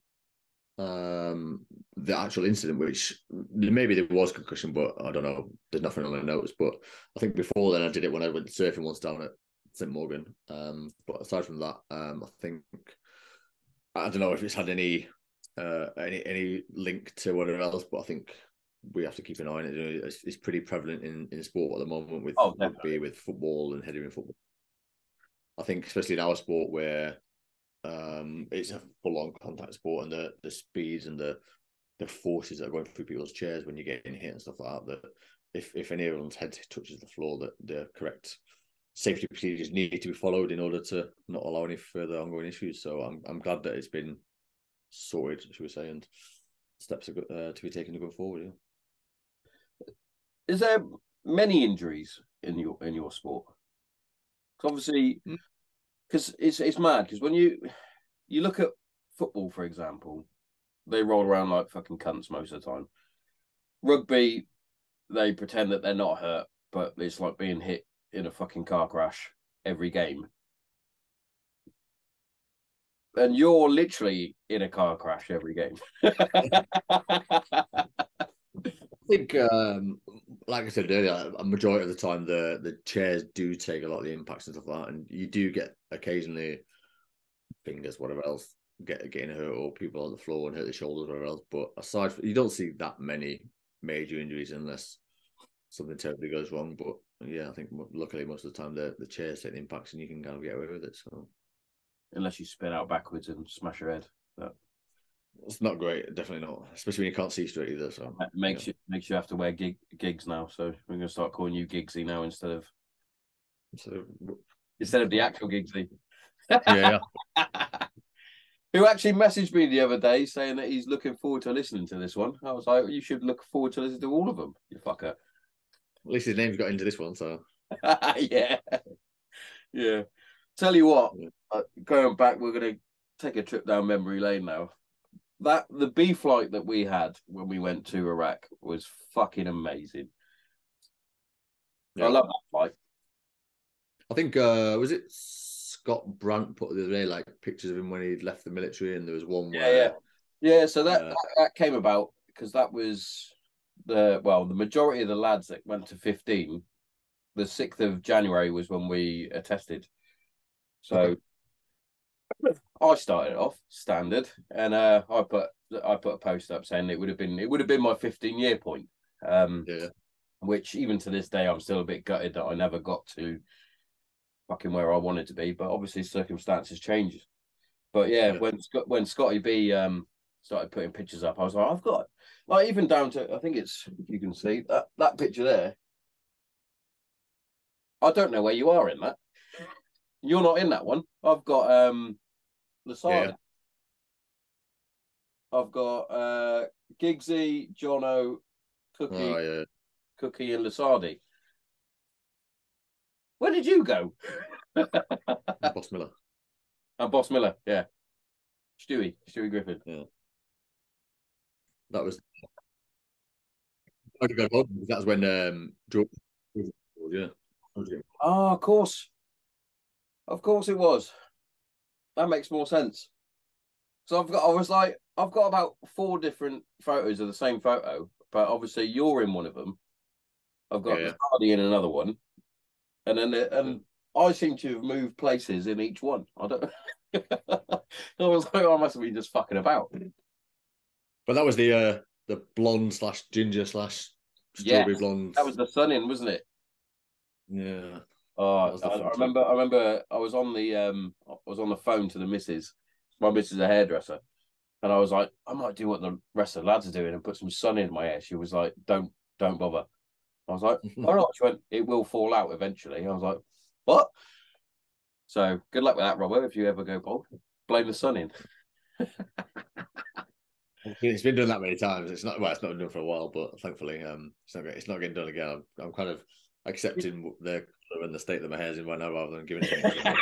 the actual incident, which maybe there was concussion, but I don't know. There's nothing on my notes. But I think before then I did it when I went surfing once down at St Morgan. But aside from that, I think I don't know if it's had any link to whatever else. But I think we have to keep an eye on it. It's pretty prevalent in sport at the moment with rugby, with football, and heading in football. I think especially in our sport where it's a full-on contact sport, and the speeds and the forces that are going through people's chairs when you're getting hit and stuff like that, if any of anyone's head touches the floor, that the correct safety procedures need to be followed in order to not allow any further ongoing issues. So I'm glad that it's been sorted, should we say, and steps are to be taken to go forward. Yeah. Is there many injuries in your sport? Obviously, because it's mad. Because when you look at football, for example, they roll around like fucking cunts most of the time. Rugby, they pretend that they're not hurt, but it's like being hit in a fucking car crash every game. And you're literally in a car crash every game. I think, like I said earlier, a majority of the time the chairs do take a lot of the impacts and stuff like that, and you do get occasionally fingers, whatever else, getting hurt, or people on the floor and hurt their shoulders, whatever else. But aside from, you don't see that many major injuries unless something terribly goes wrong. But yeah, I think luckily most of the time the chairs take the impacts and you can kind of get away with it. So unless you spin out backwards and smash your head. It's not great, definitely not. Especially when you can't see straight either. So that makes you have to wear gigs now. So we're going to start calling you Giggsy now instead of the actual Giggsy. Yeah. Who actually messaged me the other day saying that he's looking forward to listening to this one. I was like, you should look forward to listening to all of them, you fucker. At least his name's got into this one, so yeah. Tell you what, going back, we're going to take a trip down memory lane now. The B flight that we had when we went to Iraq was fucking amazing. Yeah. I love that flight. I think was it Scott Brandt put the other day like pictures of him when he'd left the military, and there was one where so that came about because that was the majority of the lads that went to 15 the 6th of January was when we attested. So I started off standard, and I put a post up saying it would have been my 15-year point. Which even to this day I'm still a bit gutted that I never got to fucking where I wanted to be. But obviously circumstances change. But yeah. when Scotty B started putting pictures up, I was like, I've got like even down to, I think it's, if you can see that picture there. I don't know where you are in that. You're not in that one. I've got Lasardi. Yeah. I've got Giggsy, Jono, Cookie, and Lasardi. Where did you go? Boss Miller. And Boss Miller, yeah. Stewie Griffin. Yeah. That was. That's when yeah. Oh, of course it was. That makes more sense. So I've got about 4 different photos of the same photo, but obviously you're in one of them. I've got Lasardi in another one, and then I seem to have moved places in each one. I don't. I was like, I must have been just fucking about. But that was the blonde / ginger / strawberry blonde. That was the Sun-In, wasn't it? Yeah. Oh, I remember. I was on the phone to the missus. My missus is a hairdresser, and I was like, I might do what the rest of the lads are doing and put some Sun-In in my hair. She was like, don't bother. I was like, all right. She went, it will fall out eventually. I was like, what? So good luck with that, Robert. If you ever go bald, blame the Sun-In. It's been done that many times. It's not been done for a while, but thankfully, it's not getting done again. I'm kind of accepting the colour and the state that my hair's in right now, rather than giving it.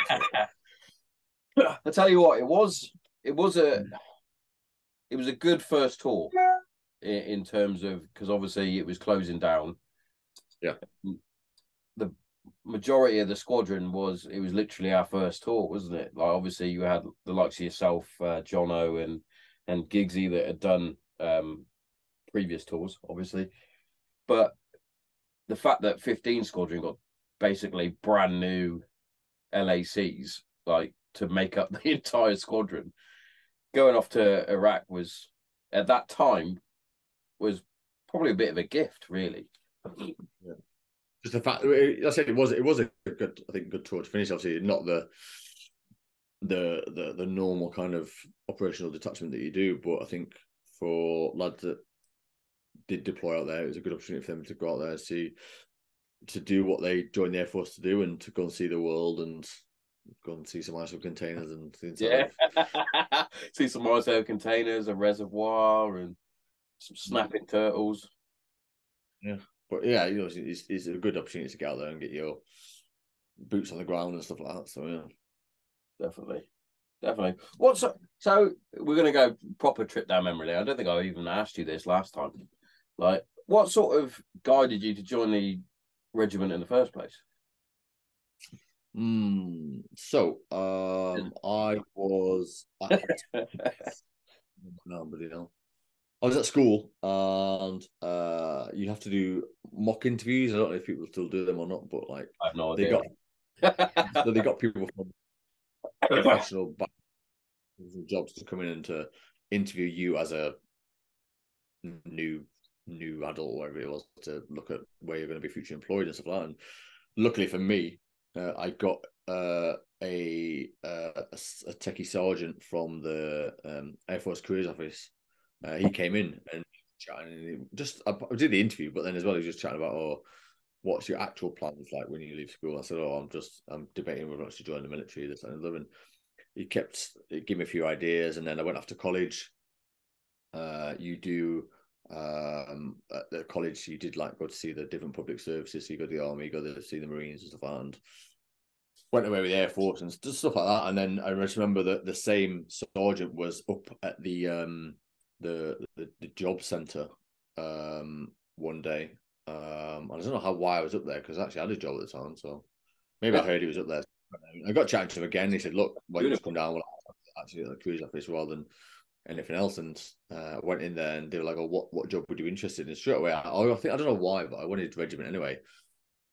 I tell you what, it was a good first tour in terms of, because obviously it was closing down. Yeah. The majority of the squadron was literally our first tour, wasn't it? Like obviously you had the likes of yourself, Jono and Giggsy that had done previous tours, obviously. But the fact that 15 Squadron got basically brand new LACs, like to make up the entire squadron, going off to Iraq was, at that time, was probably a bit of a gift, really. Yeah. Just the fact, I said it was a good tour to finish. Obviously, not the normal kind of operational detachment that you do, but I think for lads that did deploy out there, it was a good opportunity for them to go out there and to do what they joined the Air Force to do, and to go and see the world and go and see some ISO containers and things like that. See some ISO containers, a reservoir, and some snapping turtles. Yeah, but yeah, it's a good opportunity to get out there and get your boots on the ground and stuff like that. So yeah, definitely. So we're gonna go proper trip down memory lane. I don't think I even asked you this last time. Like, what sort of guided you to join the regiment in the first place? So I was I was at school, and you have to do mock interviews. I don't know if people still do them or not, but like, I have no idea. They got people from professional jobs to come in and to interview you as a new adult, whatever it was, to look at where you're going to be future employed and stuff like that. And luckily for me, I got a techie sergeant from the Air Force Careers Office. He came in and chatting, and I did the interview, but then as well he was just chatting about, what's your actual plans like when you leave school? I said, I'm debating whether I should join the military, this and the. He gave me a few ideas, and then I went off to college. You do at the college, you did like go to see the different public services. So you go to the army, go to see the Marines and stuff, and went away with the Air Force and stuff like that. And then I just remember that the same sergeant was up at the job centre one day. I don't know why I was up there, because I actually had a job at the time, so maybe I heard he was up there. I got chatting to him again. He said, "Look, why don't you come down?" Well, actually at the cruise office rather than anything else. And I went in there, and they were like, "Oh, what job would you be interested in?" Straight away, I don't know why, but I wanted regiment anyway.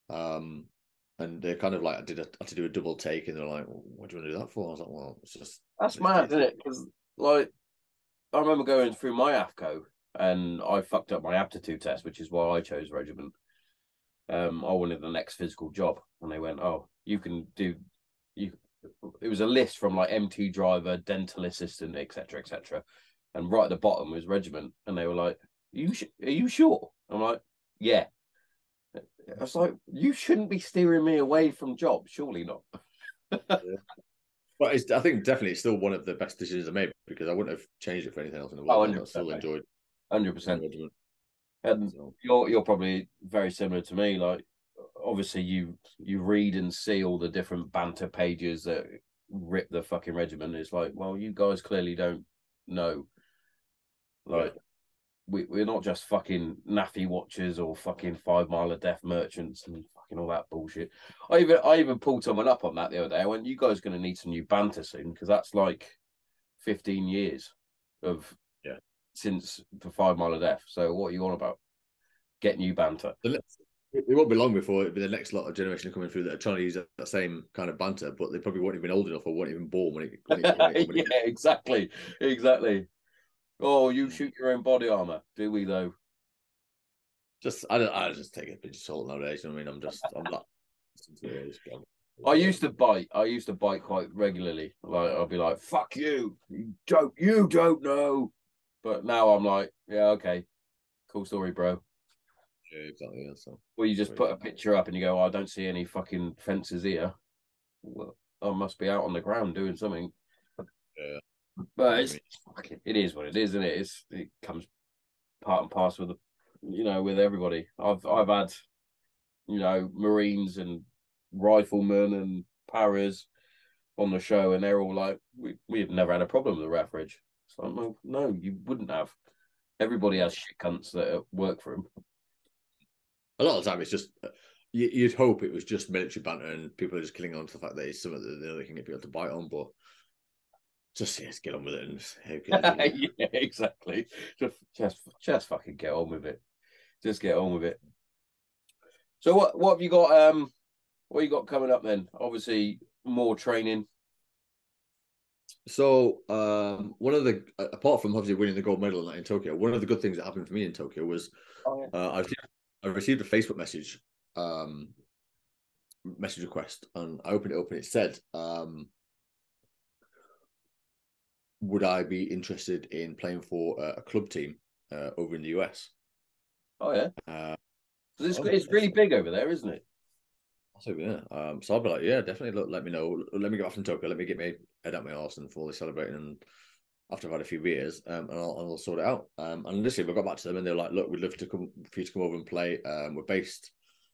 And they're kind of like, I had to do a double take, and they're like, "What do you want to do that for?" I was like, "Well, it's just that's mad, isn't it? Because like I remember going through my AFCO and I fucked up my aptitude test, which is why I chose regiment. I wanted the next physical job, and they went, "Oh, you can do you." It was a list from like MT driver, dental assistant, etc., etc. And right at the bottom was regiment, and they were like, Are you sure?" I'm like, "Yeah." I was like, "You shouldn't be steering me away from jobs, surely not." Yeah. But I think definitely it's still one of the best decisions I made, because I wouldn't have changed it for anything else in the world. I still enjoyed 100%. regiment. And so, you're probably very similar to me. Like, obviously, you read and see all the different banter pages that rip the fucking regiment. It's like, well, you guys clearly don't know. Like, we're not just fucking naffy watchers or fucking 5 Mile of Death merchants and fucking all that bullshit. I even pulled someone up on that the other day. I went, "You guys are going to need some new banter soon, because that's like 15 years of since the 5 Mile of Death. So what are you on about? Get new banter." It won't be long before it'll be the next lot of generation coming through that are trying to use that same kind of banter, but they probably won't have been old enough or won't even born when it yeah, exactly. Oh, you shoot your own body armor, do we though? I just take a pinch of salt nowadays. I mean, I'm not. I used to bite quite regularly. Like, I'll be like, "Fuck you, you don't know." But now I'm like, "Yeah, okay, cool story, bro." Yeah, exactly. Yeah, so. Well, you just put a picture up and you go, "Oh, I don't see any fucking fences here." Well, I must be out on the ground doing something. Yeah. But it is what it is, isn't it? It comes part and parcel with with everybody. I've had Marines and riflemen and paras on the show, and they're all like, we've never had a problem with the RAF. So I'm like, no, you wouldn't have. Everybody has shit cunts that work for them. A lot of the time, it's just you'd hope it was just military banter and people are just killing on to the fact that it's something that they can get people to bite on, but just get on with it and yeah, exactly. Just fucking get on with it. Just get on with it. So what have you got? What you got coming up then? Obviously, more training. So one of the apart from obviously winning the gold medal in Tokyo, one of the good things that happened for me in Tokyo was I received a Facebook message request, and I opened it up and it said, would I be interested in playing for a club team over in the US? Oh yeah, it's really big over there, isn't it? So yeah, so I'll be like, yeah, definitely. Let me know. Let me get off from Tokyo. Let me get my head out my arse and fully celebrating. And after I've had a few beers, and I'll sort it out. And literally, we got back to them, and they're like, "Look, we'd love for you to come over and play. We're based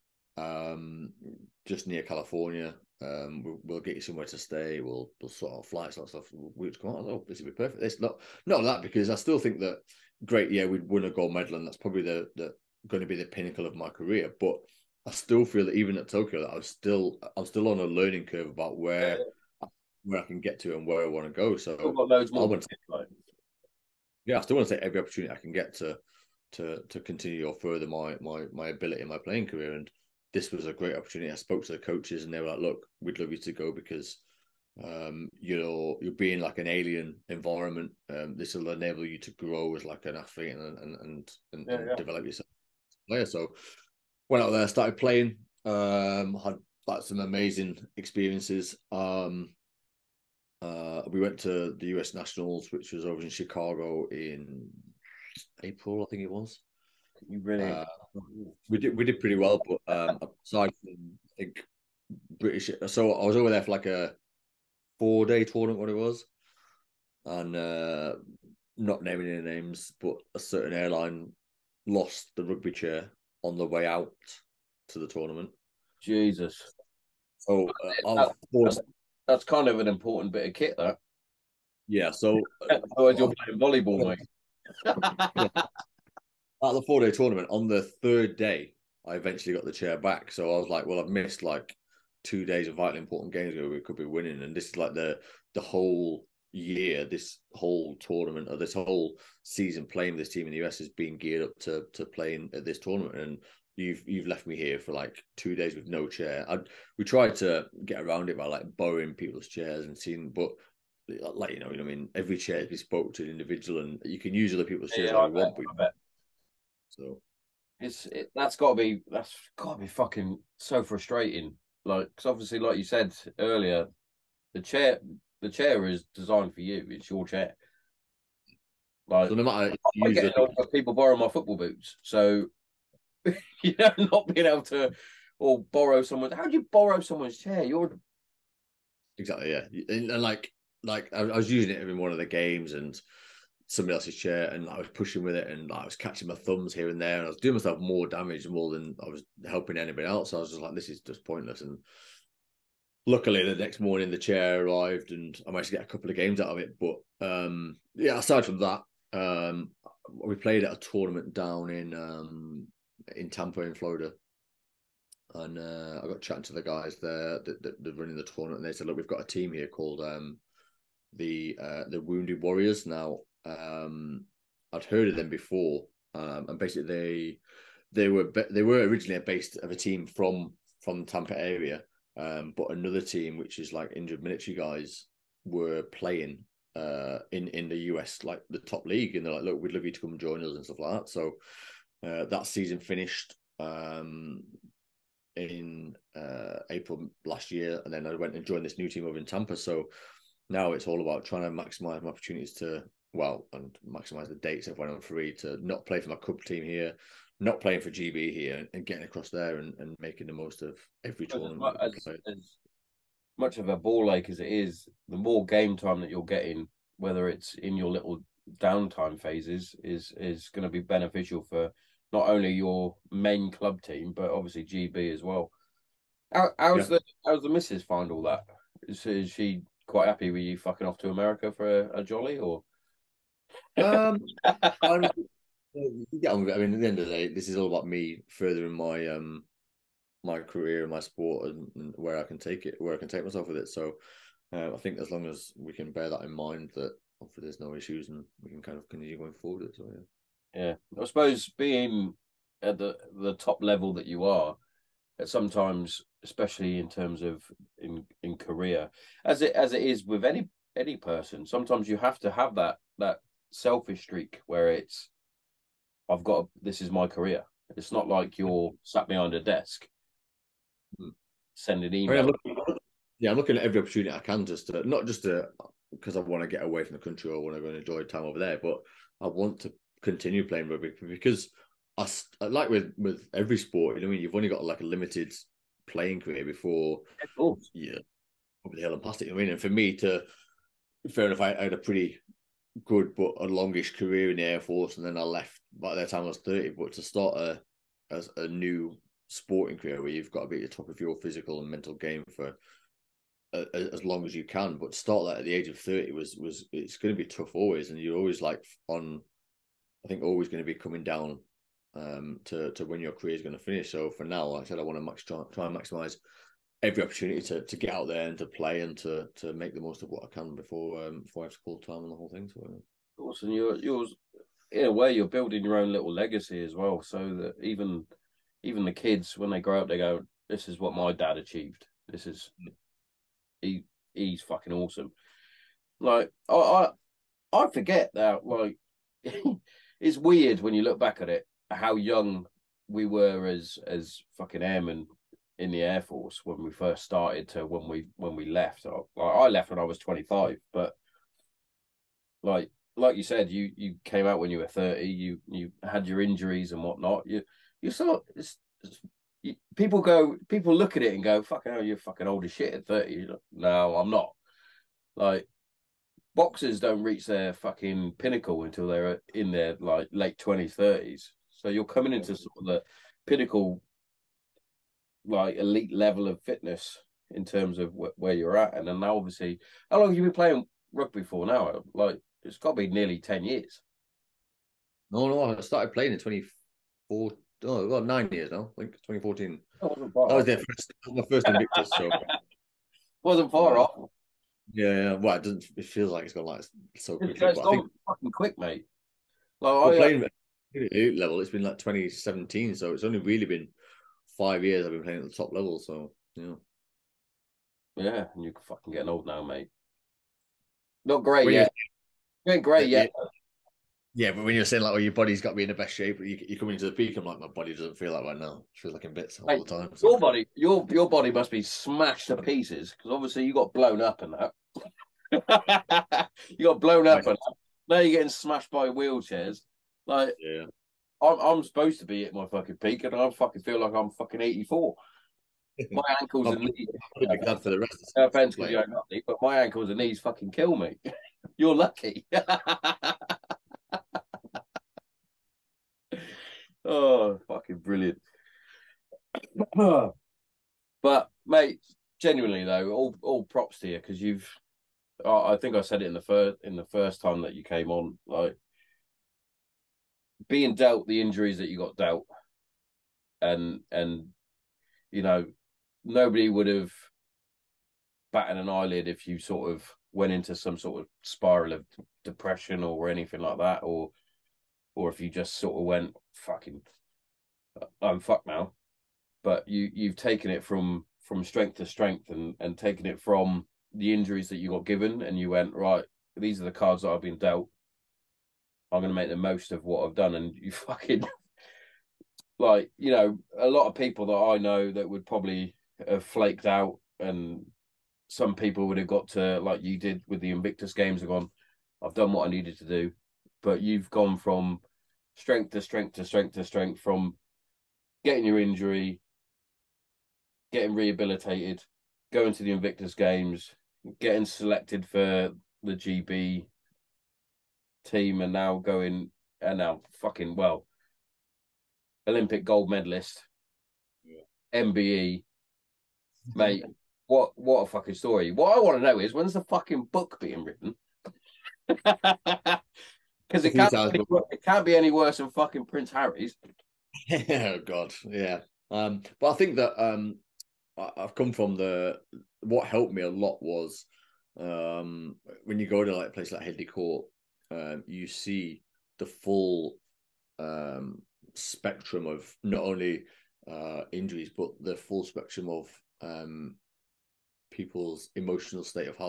just near California. We'll get you somewhere to stay. We'll sort out flights and stuff. We'll come out. Oh, this would be perfect. It's not that, because I still think that great. Yeah, we'd win a gold medal, and that's probably the going to be the pinnacle of my career. But I still feel that even at Tokyo, that I'm still on a learning curve about where I can get to and where I want to go. So I still want to take every opportunity I can get to continue or further my ability in my playing career. And this was a great opportunity. I spoke to the coaches, and they were like, "Look, we'd love you to go because you'll be in like an alien environment. This will enable you to grow as like an athlete and develop yourself as a player." So went out there, started playing, had like some amazing experiences. We went to the US Nationals, which was over in Chicago in April, I think it was. We did pretty well, but aside from I think British, so I was over there for like a 4-day tournament, what it was, and not naming any names, but a certain airline lost the rugby chair on the way out to the tournament. Jesus. So that's kind of an important bit of kit, that. Yeah, so otherwise you're playing volleyball, mate. At the 4-day tournament, on the 3rd day, I eventually got the chair back. So I was like, well, I've missed like 2 days of vitally important games where we could be winning, and this is like the whole year, this whole tournament or this whole season playing with this team in the US has been geared up to playing at this tournament. And you've left me here for like 2 days with no chair. We tried to get around it by like borrowing people's chairs and seeing, but like you know what I mean. Every chair is bespoke to an individual, and you can use other people's chairs all you want. I bet. So that's got to be fucking so frustrating. Like, because obviously, like you said earlier, the chair is designed for you. It's your chair. Like, so no matter I get people borrow my football boots, so you know, not being able to or borrow someone. How do you borrow someone's chair? You're exactly, yeah, and like I was using it in one of the games and somebody else's chair, and I was pushing with it, and I was catching my thumbs here and there, and I was doing myself more damage more than I was helping anybody else. So I was just like, this is just pointless. And luckily, the next morning the chair arrived, and I managed to get a couple of games out of it. But yeah, aside from that, we played at a tournament down in Tampa in Florida. And I got chatting to the guys there that running the tournament, and they said, "Look, we've got a team here called the Wounded Warriors." Now, I'd heard of them before, and basically they were originally based of a team from Tampa area, but another team which is like injured military guys were playing in the US, like the top league, and they're like, "Look, we'd love you to come join us and stuff like that." So that season finished in April last year, and then I went and joined this new team over in Tampa. So now it's all about trying to maximize my opportunities to and maximize the dates if when I'm free, to not play for my cup team here, not playing for GB here, and getting across there and making the most of every tournament. As much of a ball ache as it is, the more game time that you're getting, whether it's in your little downtime phases, is going to be beneficial for not only your main club team, but obviously GB as well. How's the missus find all that? Is she quite happy with you fucking off to America for a jolly, or? Yeah, I mean, at the end of the day, this is all about me furthering my my career and my sport, and where I can take myself with it. So I think as long as we can bear that in mind, that hopefully there's no issues and we can kind of continue going forward. So yeah, I suppose being at the top level that you are, sometimes, especially in terms of in career, as it is with any person, sometimes you have to have that selfish streak where it's, this is my career. It's not like you're sat behind a desk sending emails. I'm looking at every opportunity I can, not just because I want to get away from the country or want to go and enjoy time over there, but I want to continue playing rugby, because I like with every sport, you know what I mean, you've only got like a limited playing career before over the hill and past it. You know what I mean, and for me fair enough, I had a pretty good but a longish career in the Air Force, and then I left by the time I was 30. But to start a new sporting career where you've got to be at the top of your physical and mental game for as long as you can, but to start that at the age of 30 was it's going to be tough always, and you're always like always going to be coming down to when your career is going to finish. So for now, like I said, I want to try and maximize every opportunity to get out there and to play and to make the most of what I can before I have to call time on the whole thing. So, of course, and you're in a way you're building your own little legacy as well, so that even the kids, when they grow up, they go, "This is what my dad achieved. This is he's fucking awesome." Like I forget that, like it's weird when you look back at it, how young we were as fucking airmen in the Air Force when we first started to when we left. I left when I was 25, but like you said, you came out when you were 30. You had your injuries and whatnot. You sort people look at it and go, "Fucking hell, you're fucking old as shit at 30." No, I'm not. Like, boxers don't reach their fucking pinnacle until they're in their like late 20s, 30s. So you're coming into sort of the pinnacle, like elite level of fitness in terms of where you're at. And then now, obviously, how long have you been playing rugby for now? Like, it's got to be nearly 10 years. No, I started playing in 24. Oh, I've got 9 years now. I think 2014. That was my first Invictus. So wasn't far off. Yeah. Well, it feels like it's gone like so quickly. It's gone fucking quick, mate. Like, elite level, it's been like 2017, so it's only really been 5 years I've been playing at the top level. So yeah, and you're fucking getting old now, mate. Not great when yet. You ain't great yet. Yeah, but when you're saying like, "Oh, your body's got to be in the best shape," you come into the peak. I'm like, my body doesn't feel like right now. It feels like in bits all the time. So. Your body must be smashed to pieces because obviously you got blown up and that. You got blown up and that. Now you're getting smashed by wheelchairs. Like, yeah, I'm supposed to be at my fucking peak, and I fucking feel like I'm fucking 84. My ankles and knees. I'd be glad for the rest. No offense, because you're nothing, but my ankles and knees fucking kill me. You're lucky. Oh, fucking brilliant. But mate, genuinely though, all props to you because you've. I think I said it in the first time that you came on, like being dealt the injuries that you got dealt, and you know nobody would have batted an eyelid if you sort of went into some sort of spiral of depression or anything like that, or if you just sort of went fucking, I'm fucked now. But you've taken it from strength to strength and taken it from the injuries that you got given, and you went, right, these are the cards that I've been dealt. I'm going to make the most of what I've done. And you fucking, like, a lot of people that I know that would probably have flaked out, and some people would have got to, like you did with the Invictus Games, have gone, I've done what I needed to do. But you've gone from strength to strength to strength to strength, from getting your injury, getting rehabilitated, going to the Invictus Games, getting selected for the GB team, and now fucking, well, Olympic gold medalist, MBE, mate. What a fucking story. What I want to know is, when's the fucking book being written? Because it can't be any worse than fucking Prince Harry's. Oh God, yeah. But I think that I've come from what helped me a lot was when you go to like a place like Headley Court, you see the full spectrum of not only injuries, but the full spectrum of people's emotional state of how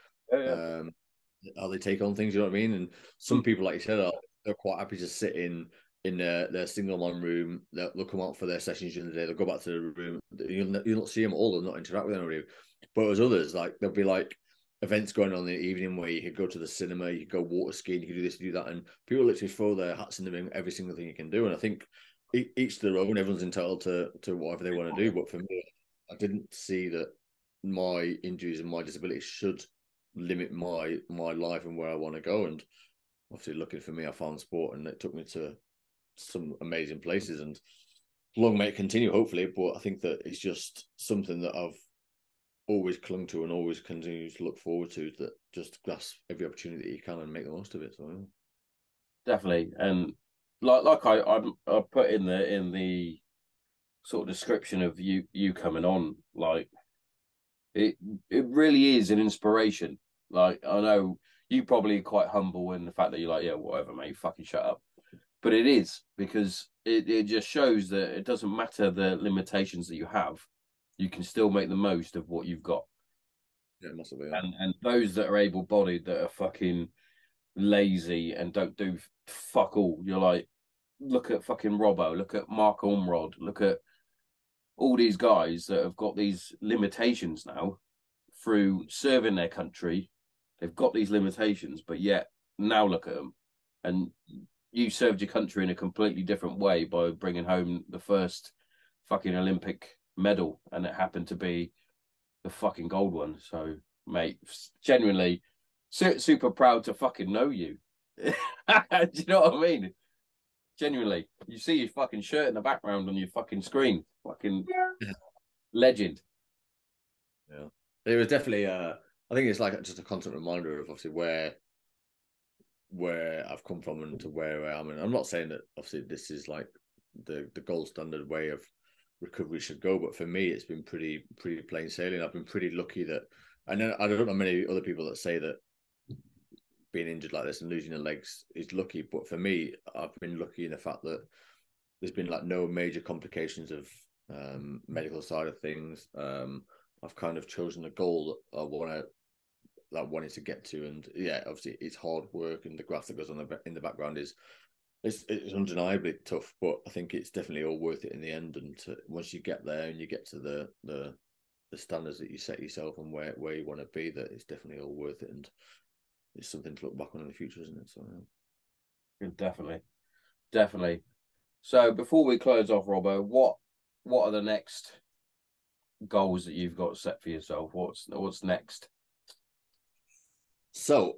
they take on things. You know what I mean? And some people, like you said, they're quite happy to sit in their single man room. They'll come out for their sessions during the day. They'll go back to the room. You'll not see them all and not interact with them. But there's others, like there'll be like events going on in the evening where you could go to the cinema, you could go water skiing, you could do this, do that, and people literally throw their hats in the ring, every single thing you can do. And I think each their own. Everyone's entitled to whatever they want to do. But for me, I didn't see that my injuries and my disability should limit my life and where I want to go. And obviously, luckily for me, I found sport, and it took me to some amazing places. And long may it continue, hopefully. But I think that it's just something that I've always clung to and always continue to look forward to. That just grasp every opportunity that you can and make the most of it. So definitely, and like I put in the sort of description of you coming on, like it really is an inspiration. Like, I know you probably quite humble in the fact that you're like, yeah, whatever, mate, fucking shut up. But it is, because it just shows that it doesn't matter the limitations that you have, you can still make the most of what you've got. Yeah, massively. Yeah. And those that are able bodied, that are fucking lazy and don't do fuck all, you're like, look at fucking Robbo, look at Mark Ormrod, look at all these guys that have got these limitations now through serving their country. They've got these limitations, but yet now look at them. And you served your country in a completely different way by bringing home the first fucking Olympic medal, and it happened to be the fucking gold one. So, mate, genuinely super proud to fucking know you. Do you know what I mean? Genuinely, you see your fucking shirt in the background on your fucking screen. Fucking legend. Yeah, it was definitely. I think it's like just a constant reminder of obviously where I've come from and to where I am. And I'm not saying that obviously this is like the gold standard way of recovery should go, but for me, it's been pretty plain sailing. I've been pretty lucky that, and I don't know many other people that say that being injured like this and losing your legs is lucky. But for me, I've been lucky in the fact that there's been like no major complications of medical side of things. I've kind of chosen a goal that I wanted to get to, and yeah, obviously it's hard work, and the graph that goes on in the background is it's undeniably tough, but I think it's definitely all worth it in the end. And once you get there and you get to the standards that you set yourself and where you want to be, that it's definitely all worth it, and it's something to look back on in the future, isn't it? So yeah. Definitely. So before we close off, Robbo, what are the next goals that you've got set for yourself? What's next? So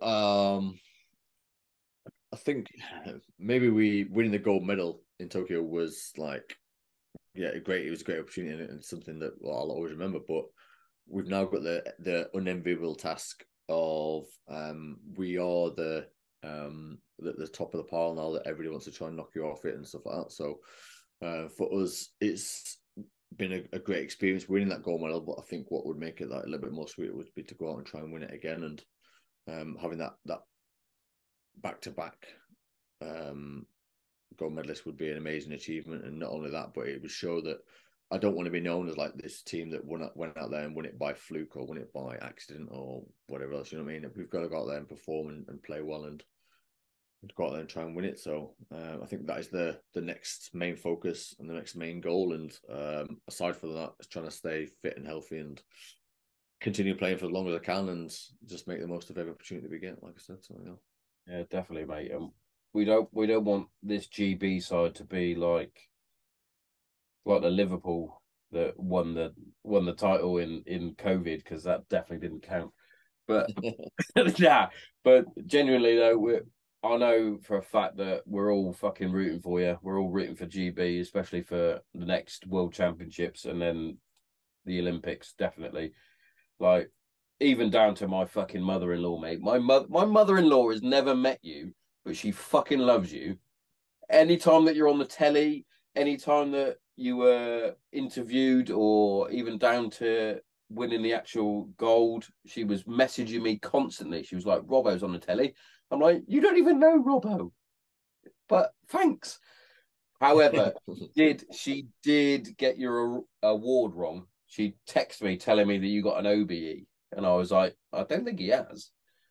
I think maybe winning the gold medal in Tokyo was like, yeah, great. It was a great opportunity and something that I'll always remember. But we've now got the unenviable task of we are the top of the pile now, that everybody wants to try and knock you off it and stuff like that. So for us, it's been a great experience winning that gold medal. But I think what would make it like a little bit more sweet would be to go out and try and win it again, and having that back-to-back gold medalist would be an amazing achievement. And not only that, but it would show that I don't want to be known as like this team that went out there and won it by fluke or won it by accident or whatever else. You know what I mean? We've got to go out there and perform and play well and go out there and try and win it. So I think that is the next main focus and the next main goal. And aside from that, it's trying to stay fit and healthy and continue playing for as long as I can and just make the most of every opportunity we get. Like I said, so yeah, definitely, mate. We don't want this GB side to be like the Liverpool that won the title in COVID, because that definitely didn't count. But yeah, but genuinely though, I know for a fact that we're all fucking rooting for you. We're all rooting for GB, especially for the next World Championships and then the Olympics. Definitely, like even down to my fucking mother-in-law, mate. My mother-in-law has never met you, but she fucking loves you. Anytime that you're on the telly, anytime that you were interviewed, or even down to winning the actual gold, she was messaging me constantly. She was like, Robbo's on the telly. I'm like, you don't even know Robbo, but thanks. However, she did get your award wrong. She texted me telling me that you got an OBE, and I was like, I don't think he has.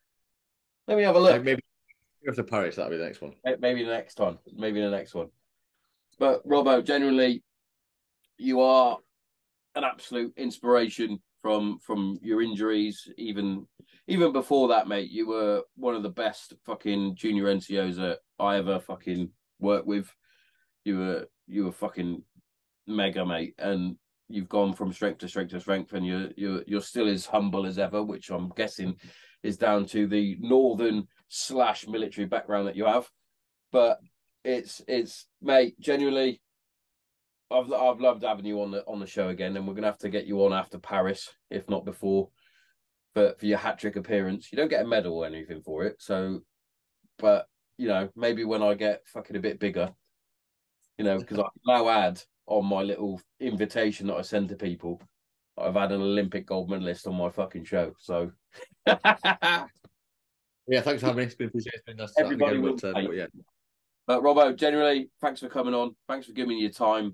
Let me have a look. Maybe go to Paris. That'll be the next one. Maybe the next one. Maybe the next one. But Robbo, generally, you are an absolute inspiration from your injuries. Even before that, mate, you were one of the best fucking junior NCOs that I ever fucking worked with. You were fucking mega, mate, and you've gone from strength to strength to strength, and you're still as humble as ever, which I'm guessing is down to the northern/military background that you have. But it's mate, genuinely, I've loved having you on the show again, and we're gonna have to get you on after Paris, if not before, for your hat-trick appearance. You don't get a medal or anything for it, so, but you know, maybe when I get fucking a bit bigger, you know, because I now add on my little invitation that I send to people, I've had an Olympic gold medalist on my fucking show. So yeah, thanks for having me. It's been appreciated. It's been nice to chat again, but yeah. But Robbo, generally, thanks for coming on. Thanks for giving me your time.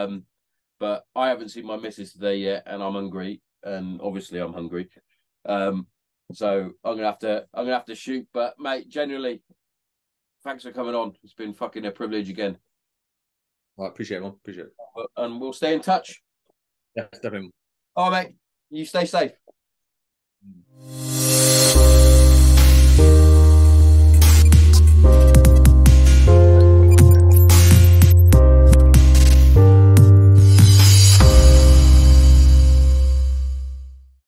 But I haven't seen my missus today yet, and I'm hungry, and obviously I'm hungry. So I'm gonna have to shoot. But mate, generally, thanks for coming on. It's been fucking a privilege again. I appreciate it, man. Appreciate it. And we'll stay in touch. Yeah, definitely. All right, mate. You stay safe.